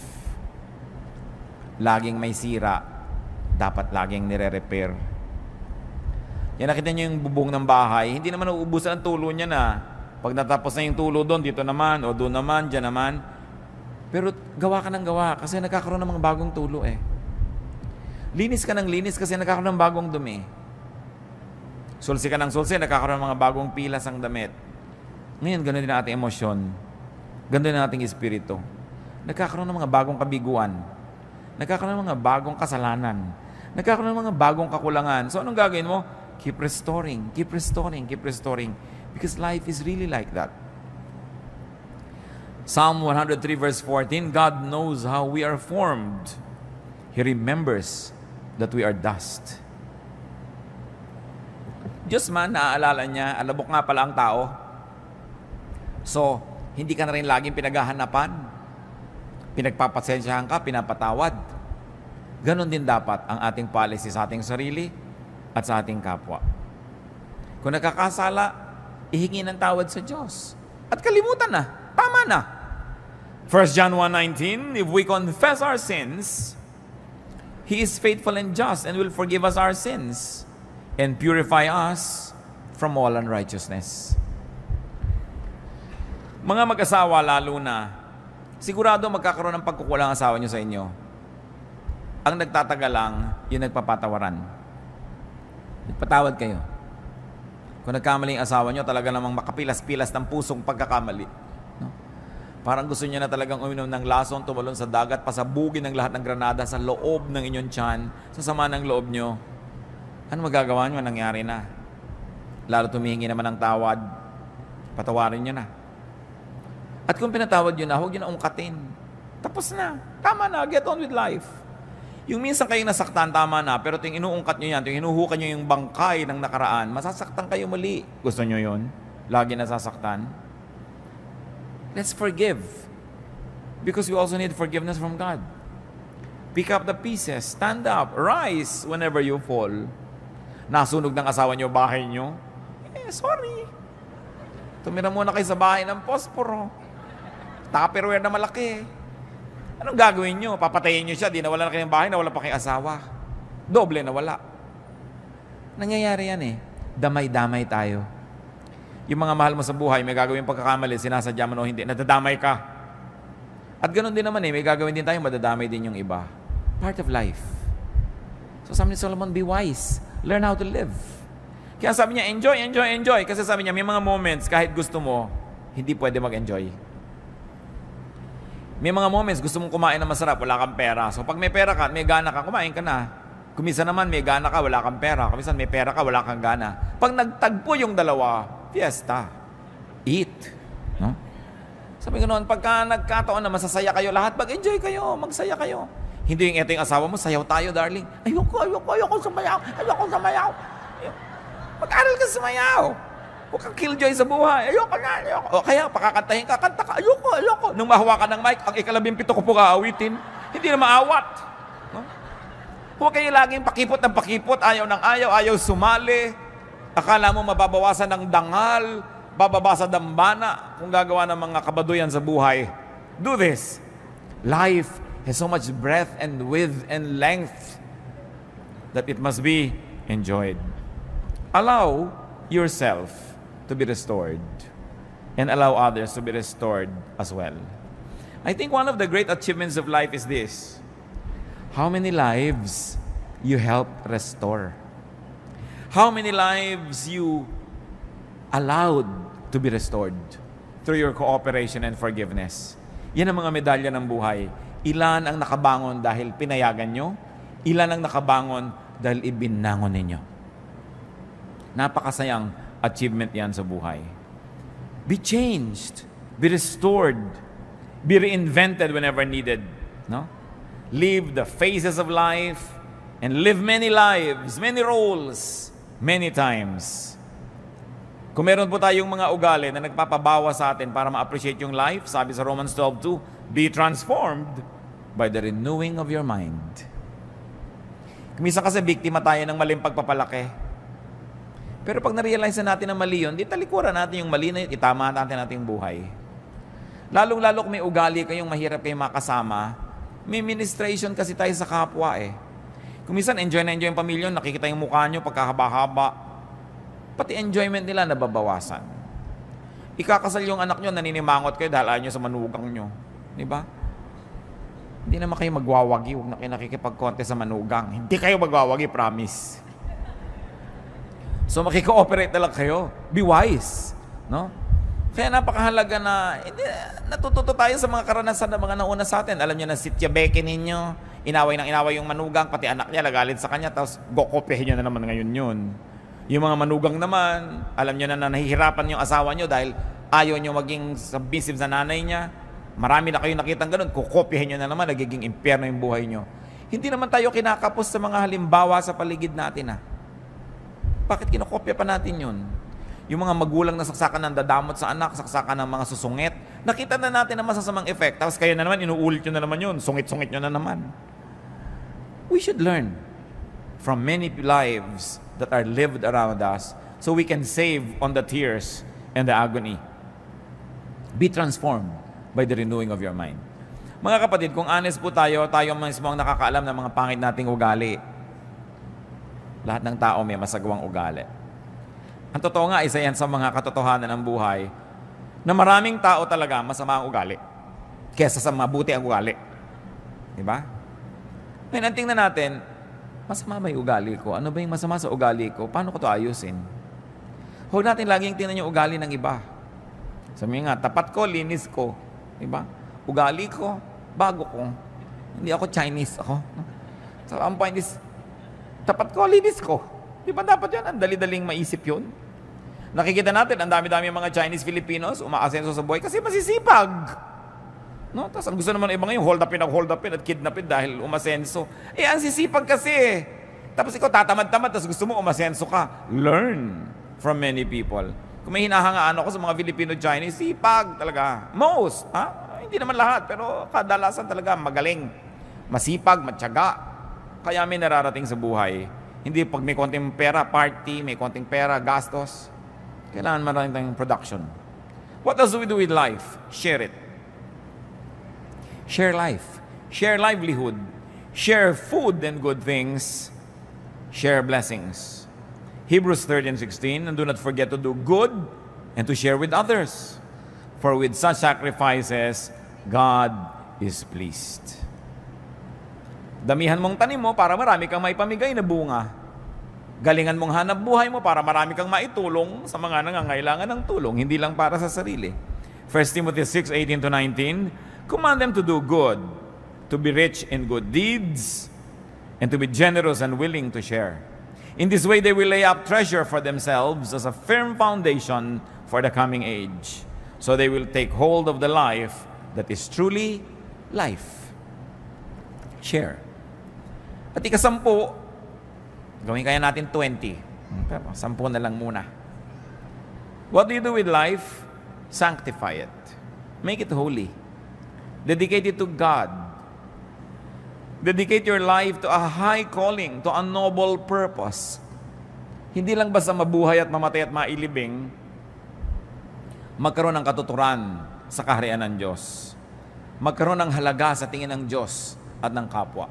Laging may sira, dapat laging nire-repair. Yan, nakita niyo yung bubong ng bahay, hindi naman uubusan ang tulo niya na. Pag natapos na yung tulo doon, dito naman, o doon naman, dyan naman. Pero gawa ka ng gawa kasi nagkakaroon ng mga bagong tulo eh. Linis ka ng linis kasi nagkakaroon ng bagong dumi. Sulsi ka ng sulsi, nagkakaroon ng mga bagong pilas ang damit. Ngayon, ganoon din ang ating emosyon. Ganoon din ang ating espiritu. Nagkakaroon ng mga bagong kabiguan. Nagkakaroon ng mga bagong kasalanan. Nagkakaroon ng mga bagong kakulangan. So, anong gagawin mo? Keep restoring, keep restoring, keep restoring. Because life is really like that. Psalm 103 verse 14, God knows how we are formed. He remembers that we are dust. Diyos man, naaalala niya, alabok nga pala ang tao. So, hindi ka na rin laging pinaghahanapan. Pinagpapasensyahan ka, pinapatawad. Ganon din dapat ang ating policy sa ating sarili at sa ating kapwa. Kung nakakasala, ihingi ng tawad sa Diyos. At kalimutan na, tama na. 1 John 1:19, if we confess our sins, He is faithful and just and will forgive us our sins and purify us from all unrighteousness. Mga mag-asawa lalo na, sigurado magkakaroon ng pagkukulang asawa nyo sa inyo. Ang nagtatagal lang, yung nagpapatawaran. Nagpatawad kayo. Kung nagkamali ang asawa nyo, talaga namang makapilas-pilas ng pusong pagkakamali. No? Parang gusto niya na talagang uminom ng lason, tumalon sa dagat, pasabugin ng lahat ng granada sa loob ng inyong tiyan, sa sama ng loob nyo. Ano magagawa nyo? Nangyari na. Lalo tumihingi naman ng tawad, patawarin nyo na. At kung pinatawad nyo na, huwag nyo na ungkatin. Tapos na. Tama na. Get on with life. Yung minsan kayong nasaktan, tama na. Pero ting inuungkat nyo yan, ting hinuhukan nyo yung bangkay ng nakaraan, masasaktan kayo muli. Gusto nyo yun? Lagi nasasaktan? Let's forgive. Because we also need forgiveness from God. Pick up the pieces. Stand up. Rise whenever you fall. Nasunog ng asawa nyo bahay nyo? Sorry. Tumira muna kayo sa bahay ng posporo. Tupperware na malaki. Anong gagawin nyo? Papatayin nyo siya, di nawala na kayong bahay, nawala pa kayong asawa. Doble nawala. Nangyayari yan eh. Damay-damay tayo. Yung mga mahal mo sa buhay, may gagawin pagkakamali, sinasadya mo o hindi, nadadamay ka. At ganoon din naman eh, may gagawin din tayo, madadamay din yung iba. Part of life. So sabi ni Solomon, be wise. Learn how to live. Kaya sabi niya, enjoy, enjoy, enjoy. Kasi sabi niya, may mga moments, kahit gusto mo, hindi pwede mag-enjoy. May mga moments, gusto mong kumain na masarap, wala kang pera. So pag may pera ka, may gana ka, kumain ka na. Kuminsan naman, may gana ka, wala kang pera. Kuminsan may pera ka, wala kang gana. Pag nagtagpo yung dalawa, fiesta. Eat. No? Sabi ko noon, pagka nagkataon na masasaya kayo lahat, mag-enjoy kayo, magsaya kayo. Hindi yung ito yung asawa mo, sayaw tayo, darling. Ayoko sumayaw. Mag-aral ka sumayaw. Huwag kang killjoy sa buhay. Ayoko na. O kaya, pakakantahin ka, kanta ka. Ayoko. Nung mahawa ka ng mic, ang ika-17 ko po kaawitin. Hindi na maawat. No? Huwag kayo laging pakipot ng pakipot, ayaw ng ayaw sumali. Akala mo mababawasan ng dangal, bababa sa dambana kung gagawa ng mga kabaduyan sa buhay. Do this. Life has so much breadth and width and length that it must be enjoyed. Allow yourself to be restored and allow others to be restored as well. I think one of the great achievements of life is this. How many lives you help restore? How many lives you allowed to be restored through your cooperation and forgiveness? Yan ang mga medalya ng buhay. Ilan ang nakabangon dahil pinayagan nyo? Ilan ang nakabangon dahil ibinangon ninyo? Napakasayang achievement yan sa buhay. Be changed. Be restored. Be reinvented whenever needed. No? live the phases of life, and live many lives, many roles, many times. Kung meron po tayong mga ugali na nagpapabawa sa atin para ma-appreciate yung life, sabi sa Romans 12:2, be transformed by the renewing of your mind. Minsan kasi biktima tayo ng maling pagpapalaki. Pero pag na-realize na natin na mali yun, di talikuran natin yung mali na yun, itama natin ating buhay. Lalong-lalo kung may ugali kayong mahirap kayong makasama, may ministration kasi tayo sa kapwa eh. Kung minsan enjoy na enjoy yung pamilya, nakikita yung mukha nyo pagkahaba-haba, pati enjoyment nila nababawasan. Ikakasal yung anak nyo, naninimangot kayo dahil ayaw nyo sa manugang nyo. Diba? Hindi naman kayo magwawagi, huwag na kayo nakikipag-contest sa manugang. Hindi kayo magwawagi, promise. So makiko-operate na lang kayo. Be wise. No? Kaya napakahalaga na natututo tayo sa mga karanasan ng mga nauna sa atin. Alam nyo na sitya-beke ninyo, inaway ng inaway yung manugang, pati anak niya, nagalit sa kanya, tapos go-kopyahin nyo na naman ngayon yun. Yung mga manugang naman, alam nyo na nahihirapan yung asawa nyo dahil ayaw nyo maging submissive sa nanay niya. Marami na kayo nakitang ganun, kukopyahin nyo na naman, nagiging impyerno yung buhay nyo. Hindi naman tayo kinakapos sa mga halimbawa sa paligid natin. Bakit kinokopya pa natin yun? Yung mga magulang na saksakan ng dadamot sa anak, saksakan ng mga susungit, nakita na natin ang masasamang effect. Tapos kayo na naman, inuulit nyo na naman yun, sungit-sungit nyo na naman. We should learn from many lives that are lived around us so we can save on the tears and the agony. Be transformed by the renewing of your mind. Mga kapatid, kung honest po tayo mismo ang nakakaalam ng mga pangit nating ugali. Lahat ng tao may masagawang ugali. Ang totoo nga, isa yan sa mga katotohanan ng buhay na maraming tao talaga masama ang ugali kesa sa mabuti ang ugali. Diba? Ngayon, ang tingnan natin, masama ba yung ugali ko? Ano ba yung masama sa ugali ko? Paano ko ito ayusin? Huwag natin laging tingnan yung ugali ng iba. Sabi nga, tapat ko, linis ko. Diba? Ugali ko, bago ko. Hindi ako Chinese ako. So, ang point is, tapat ko, linis ko. Diba dapat yan? Ang dali-daling maisip yun. Nakikita natin, ang dami-dami mga Chinese Filipinos, umaasenso sa buhay kasi masisipag. No? Tapos ang gusto naman ng iba ngayon, hold upin at kidnapin dahil umasenso. Ang sisipag kasi. Tapos ikaw tatamad-tamad, tapos gusto mo umasenso ka. Learn from many people. Kung may hinahangaan ako sa mga Filipino-Chinese, sipag talaga. Most. Hindi naman lahat, pero kadalasan talaga magaling. Masipag, matyaga. Kaya may nararating sa buhay. Hindi pag may konting pera, party, may konting pera, gastos. Kailangan maraming tayong production. What else do we do with life? Share it. Share life. Share livelihood. Share food and good things. Share blessings. Hebrews 13:16, and do not forget to do good and to share with others. For with such sacrifices, God is pleased. Damihan mong tanim mo para marami kang maipamigay na bunga. Galingan mong hanap buhay mo para marami kang maitulong sa mga nangangailangan ng tulong, hindi lang para sa sarili. 1 Timothy 6:18-19, command them to do good, to be rich in good deeds, and to be generous and willing to share. In this way, they will lay up treasure for themselves as a firm foundation for the coming age. So they will take hold of the life that is truly life. Share. At ika-10, gawin kaya natin 20. Pero 10 na lang muna. What do you do with life? Sanctify it. Make it holy. Dedicate it to God. Dedicate your life to a high calling, to a noble purpose. Hindi lang basta mabuhay at mamatay at mailibing, magkaroon ng katuturan sa kaharian ng Diyos. Magkaroon ng halaga sa tingin ng Diyos at ng kapwa.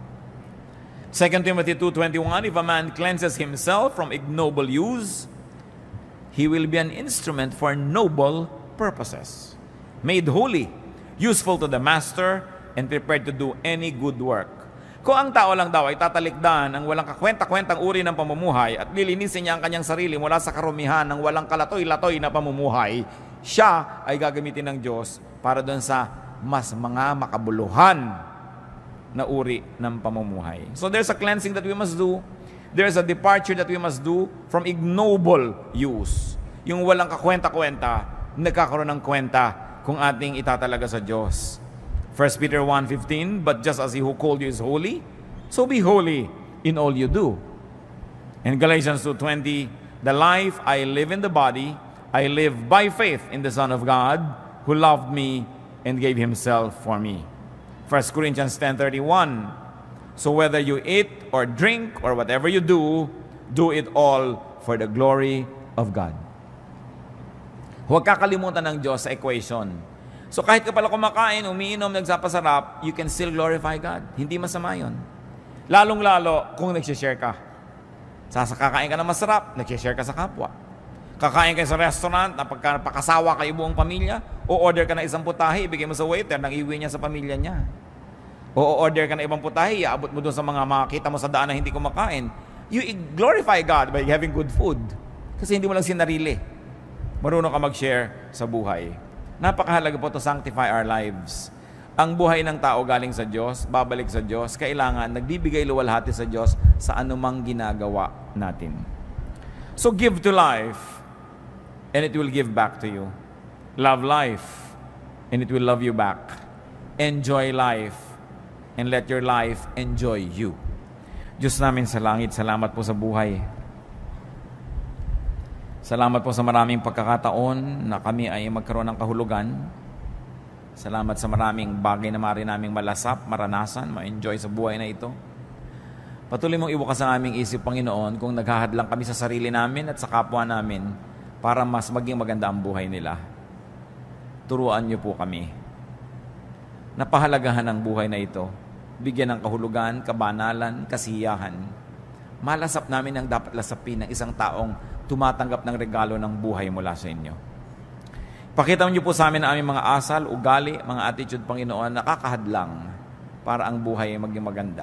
2 Timothy 2:21, if a man cleanses himself from ignoble use, he will be an instrument for noble purposes, made holy, useful to the master, and prepared to do any good work. Kung ang tao lang daw ay tatalikdan ang walang kakwenta-kwentang uri ng pamumuhay at lilinisin niya ang kanyang sarili mula sa karumihan ng walang kalatoy-latoy na pamumuhay, siya ay gagamitin ng Diyos para doon sa mas mga makabuluhan na uri ng pamumuhay. So there's a cleansing that we must do. There's a departure that we must do from ignoble use. Yung walang kakwenta-kwenta, nagkakaroon ng kwenta kung ating itatalaga sa Diyos. 1 Peter 1:15, but just as He who called you is holy, so be holy in all you do. In Galatians 2:20, the life I live in the body, I live by faith in the Son of God, who loved me and gave Himself for me. 1 Corinthians 10:31, so whether you eat or drink or whatever you do, do it all for the glory of God. Huwag kakalimutan ng Diyos sa equation. So kahit ka pala kumakain, umiinom, nagsapasarap, you can still glorify God. Hindi masama yun. Lalong-lalo kung nagsishare ka. Kakain ka na masarap, nagsishare ka sa kapwa. Kakain ka sa restaurant, napakasawa kayo buong pamilya, o order ka na isang putahe, ibigay mo sa waiter, nang iwi niya sa pamilya niya. O order ka na ibang putahe, iabot mo doon sa mga makakita mo sa daan na hindi kumakain. You glorify God by having good food. Kasi hindi mo lang sinarili. Marunong ka mag-share sa buhay. Napakahalaga po to sanctify our lives. Ang buhay ng tao galing sa Diyos, babalik sa Diyos, kailangan nagbibigay luwalhati sa Diyos sa anumang ginagawa natin. So give to life, and it will give back to you. Love life, and it will love you back. Enjoy life, and let your life enjoy you. Diyos namin sa langit, salamat po sa buhay. Salamat po sa maraming pagkakataon na kami ay magkaroon ng kahulugan. Salamat sa maraming bagay na maaari naming malasap, maranasan, ma-enjoy sa buhay na ito. Patuloy mong ibukas ang aming isip, Panginoon, kung naghahadlang kami sa sarili namin at sa kapwa namin para mas maging maganda ang buhay nila. Turuan niyo po kami. Napahalagahan ang buhay na ito. Bigyan ng kahulugan, kabanalan, kasiyahan. Malasap namin ang dapat lasapin ng isang taong tumatanggap ng regalo ng buhay mula sa inyo. Pakita niyo po sa amin ang aming mga asal, ugali, mga attitude, Panginoon, nakakahadlang para ang buhay ay maging maganda.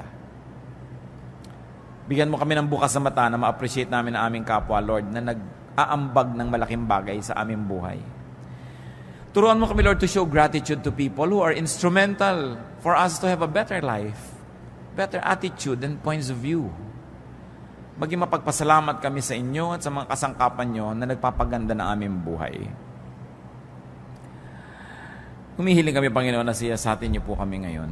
Bigyan mo kami ng bukas na mata na ma-appreciate namin ang aming kapwa, Lord, na nag-aambag ng malaking bagay sa aming buhay. Turuan mo kami, Lord, to show gratitude to people who are instrumental for us to have a better life, better attitude and points of view. Maging mapagpasalamat kami sa inyo at sa mga kasangkapan nyo na nagpapaganda ng aming buhay. Humihiling kami, Panginoon, na siyasatin niyo po kami ngayon.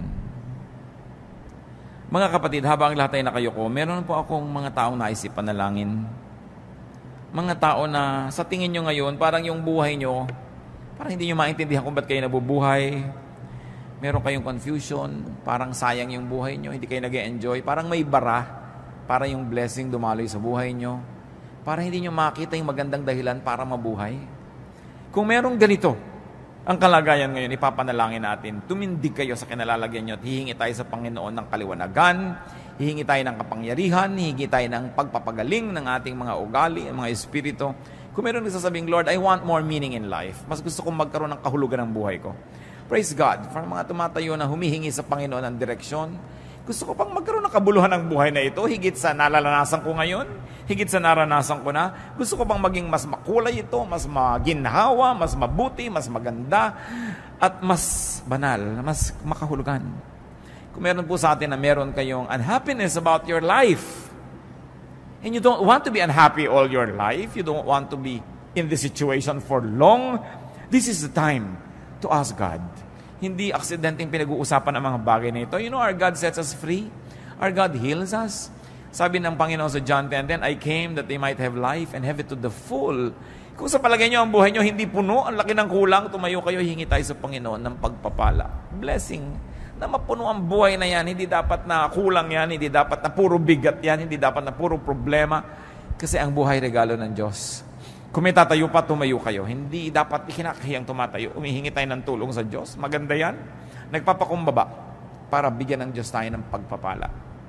Mga kapatid, habang lahat ay nakayuko, meron po akong mga taong naisip panalangin. Mga tao na sa tingin nyo ngayon, parang yung buhay nyo, parang hindi nyo maintindihan kung ba't kayo nabubuhay. Meron kayong confusion, parang sayang yung buhay nyo, hindi kayo nag-enjoy, parang may bara, para yung blessing dumaloy sa buhay nyo, para hindi nyo makita yung magandang dahilan para mabuhay. Kung merong ganito, ang kalagayan ngayon, ipapanalangin natin, tumindig kayo sa kinalalagyan nyo at hihingi tayo sa Panginoon ng kaliwanagan, hihingi tayo ng kapangyarihan, hihingi tayo ng pagpapagaling ng ating mga ugali, mga espiritu. Kung meron nagsasabing, Lord, I want more meaning in life. Mas gusto kong magkaroon ng kahulugan ng buhay ko. Praise God. For mga tumatayo na humihingi sa Panginoon ng direksyon, gusto ko pang magkaroon ng kabuluhan ng buhay na ito, higit sa nalalasan ko ngayon, higit sa naranasan ko na. Gusto ko pang maging mas makulay ito, mas maginhawa, mas mabuti, mas maganda, at mas banal, mas makahulugan. Kung meron po sa atin na meron kayong unhappiness about your life, and you don't want to be unhappy all your life, you don't want to be in this situation for long, this is the time to ask God. Hindi aksidenteng pinag-uusapan ang mga bagay na ito. You know, our God sets us free. Our God heals us. Sabi ng Panginoon sa John 10:10, I came that they might have life and have it to the full. Kung sa palagay nyo, ang buhay nyo hindi puno, ang laki ng kulang, tumayo kayo, hingi tayo sa Panginoon ng pagpapala. Blessing. Na mapuno ang buhay na yan. Hindi dapat na kulang yan, hindi dapat na puro bigat yan, hindi dapat na puro problema. Kasi ang buhay regalo ng Diyos. Kung may tatayo pa, tumayo kayo. Hindi dapat ikinakahiyang tumatayo. Umihingi tayo ng tulong sa Diyos. Maganda yan. Nagpapakumbaba para bigyan ng Diyos tayo ng pagpapala.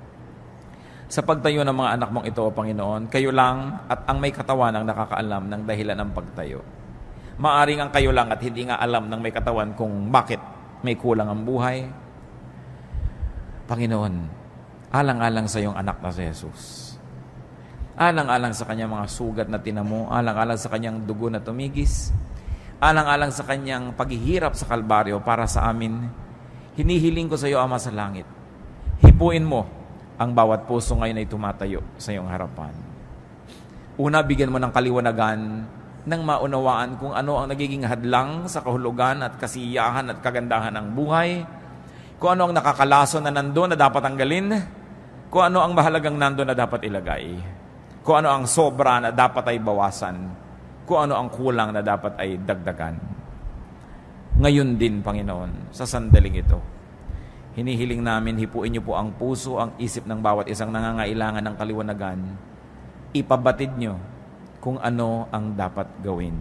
Sa pagtayo ng mga anak mong ito, Panginoon, kayo lang at ang may katawan ang nakakaalam ng dahilan ng pagtayo. Maaring ang kayo lang at hindi nga alam ng may katawan kung bakit may kulang ang buhay. Panginoon, alang-alang sa iyong anak na si Jesus. Alang-alang sa kanyang mga sugat na tinamo, alang-alang sa kanyang dugo na tumigis, alang-alang sa kanyang paghihirap sa Kalbaryo para sa amin, hinihiling ko sa iyo, Ama sa langit, hipuin mo ang bawat puso ngayon ay tumatayo sa iyong harapan. Una, bigyan mo ng kaliwanagan nang maunawaan kung ano ang nagiging hadlang sa kahulugan at kasiyahan at kagandahan ng buhay. Kung ano ang nakakalaso na nandun na dapat tanggalin, kung ano ang mahalagang nandun na dapat ilagay, kung ano ang sobra na dapat ay bawasan, kung ano ang kulang na dapat ay dagdagan. Ngayon din, Panginoon, sa sandaling ito, hinihiling namin, hipuin niyo po ang puso, ang isip ng bawat isang nangangailangan ng kaliwanagan. Ipabatid niyo kung ano ang dapat gawin.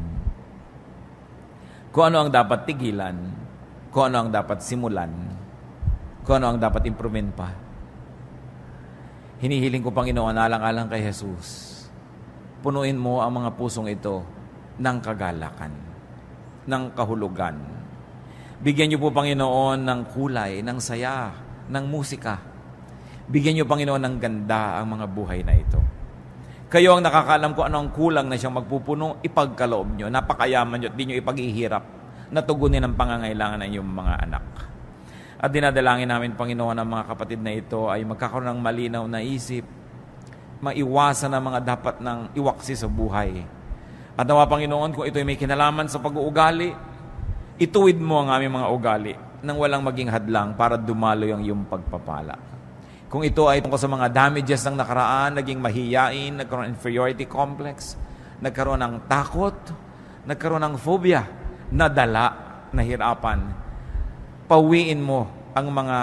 Kung ano ang dapat tigilan, kung ano ang dapat simulan, kung ano ang dapat improvein pa. Hinihiling ko, Panginoon, alang-alang kay Jesus, punuin mo ang mga pusong ito ng kagalakan, ng kahulugan. Bigyan niyo po, Panginoon, ng kulay, ng saya, ng musika. Bigyan niyo, Panginoon, ng ganda ang mga buhay na ito. Kayo ang nakakaalam kung ano ang kulang na siyang magpupuno, ipagkaloob niyo, napakayaman niyo at di niyo ipaghihirap na tugunin ang pangangailangan ng iyong mga anak. At dinadalangin namin, Panginoon, ang mga kapatid na ito ay magkakaroon ng malinaw na isip, maiwasan ang mga dapat ng iwaksi sa buhay. At nawa, Panginoon, kung ito ay may kinalaman sa pag-uugali, ituwid mo ang aming mga ugali nang walang maging hadlang para dumaloy ang iyong pagpapala. Kung ito ay tungkol sa mga damages ng nakaraan, naging mahiyain, nagkaroon ng inferiority complex, nagkaroon ng takot, nagkaroon ng phobia, nadala, nahirapan, pawiin mo ang mga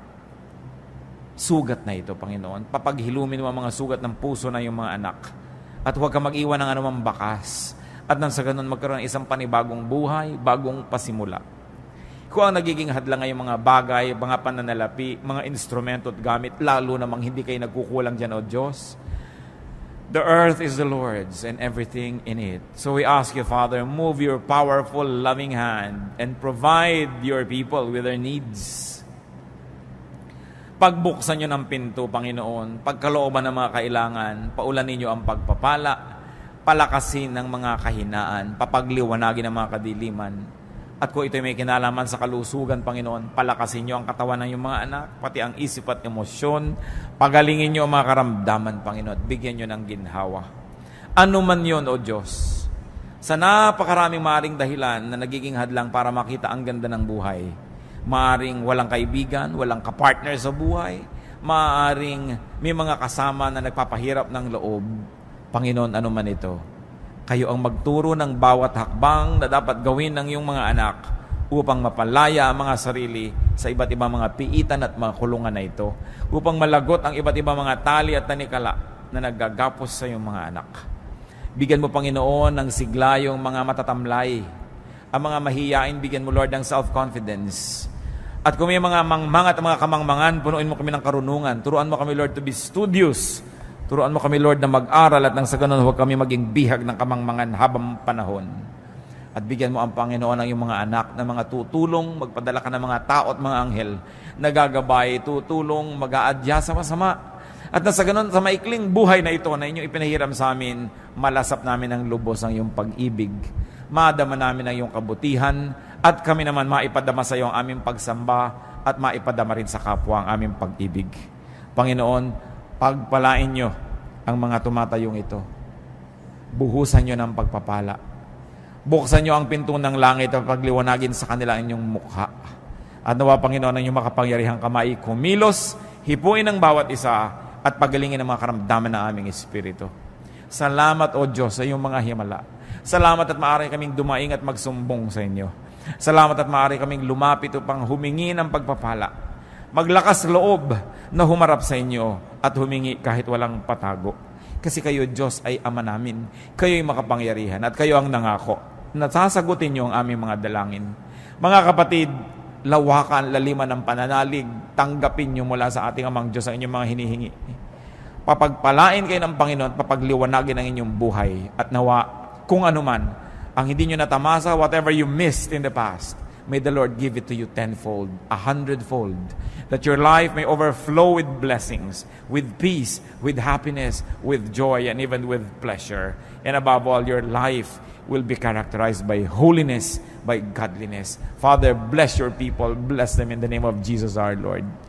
sugat na ito, Panginoon. Papaghilumin mo ang mga sugat ng puso na iyong mga anak. At huwag ka mag-iwan ng anumang bakas. At nang sa ganun magkaroon ng isang panibagong buhay, bagong pasimula. Kung ang nagiging hadlang ay mga bagay, mga pananalapi, mga instrumento at gamit, lalo namang hindi kayo nagkukulang dyan, O Diyos. The earth is the Lord's and everything in it. So we ask you, Father, move your powerful, loving hand and provide your people with their needs. Pagbuksan nyo ng pinto, Panginoon, pagkalooban ng mga kailangan, paulanin nyo ang pagpapala, palakasin ng mga kahinaan, papagliwanagin ng mga kadiliman. At kung ito'y may kinalaman sa kalusugan, Panginoon, palakasin nyo ang katawan ng iyong mga anak, pati ang isip at emosyon, pagalingin nyo ang mga karamdaman, Panginoon, at bigyan nyo ng ginhawa. Ano man yun, O Diyos, sa napakaraming maaring dahilan na nagiging hadlang para makita ang ganda ng buhay, maaring walang kaibigan, walang kapartner sa buhay, maaring may mga kasama na nagpapahirap ng loob, Panginoon, ano man ito, kayo ang magturo ng bawat hakbang na dapat gawin ng iyong mga anak upang mapalaya ang mga sarili sa iba't ibang mga piitan at mga kulungan na ito, upang malagot ang iba't ibang mga tali at tanikala na naggagapos sa iyong mga anak. Bigyan mo, Panginoon, ng sigla yung mga matatamlay. Ang mga mahiyain, bigyan mo, Lord, ng self-confidence. At kung may mga mangmang at mga kamangmangan, punuin mo kami ng karunungan. Turuan mo kami, Lord, to be studious. Turuan mo kami, Lord, na mag-aral at nang sa ganun, huwag kami maging bihag ng kamangmangan habang panahon. At bigyan mo ang Panginoon ng iyong mga anak na mga tutulong, magpadala ka ng mga tao at mga anghel na gagabay, tutulong, mag-aadya sa masama. At nang sa ganun, sa maikling buhay na ito na inyong ipinahiram sa amin, malasap namin ang lubos ang iyong pag-ibig. Madama namin ang iyong kabutihan at kami naman maipadama sa iyo ang aming pagsamba at maipadama rin sa kapwa ang aming pag-ibig. Panginoon, pagpalain nyo ang mga tumatayong ito. Buhusan nyo ng pagpapala. Buksan nyo ang pinto ng langit at pagliwanagin sa kanila inyong mukha. At nawa, Panginoon, ang inyong makapangyarihang kamay, kumilos, hipuin ang bawat isa, at pagalingin ang mga karamdaman ng aming espiritu. Salamat, O Diyos, sa iyong mga himala. Salamat at maaari kaming dumaing at magsumbong sa inyo. Salamat at maaari kaming lumapit upang humingi ng pagpapala. Maglakas loob na humarap sa inyo at humingi kahit walang patago. Kasi kayo, Diyos, ay Ama namin. Kayo'y makapangyarihan at kayo ang nangako na sasagutin niyo ang aming mga dalangin. Mga kapatid, lawakan, laliman ng pananalig, tanggapin niyo mula sa ating Amang Diyos ang inyong mga hinihingi. Papagpalain kayo ng Panginoon at papagliwanagin ang inyong buhay. At nawa, kung ano man, ang hindi niyo natamasa, whatever you missed in the past, may the Lord give it to you tenfold, 100-fold, that your life may overflow with blessings, with peace, with happiness, with joy, and even with pleasure. And above all, your life will be characterized by holiness, by godliness. Father, bless your people. Bless them in the name of Jesus our Lord.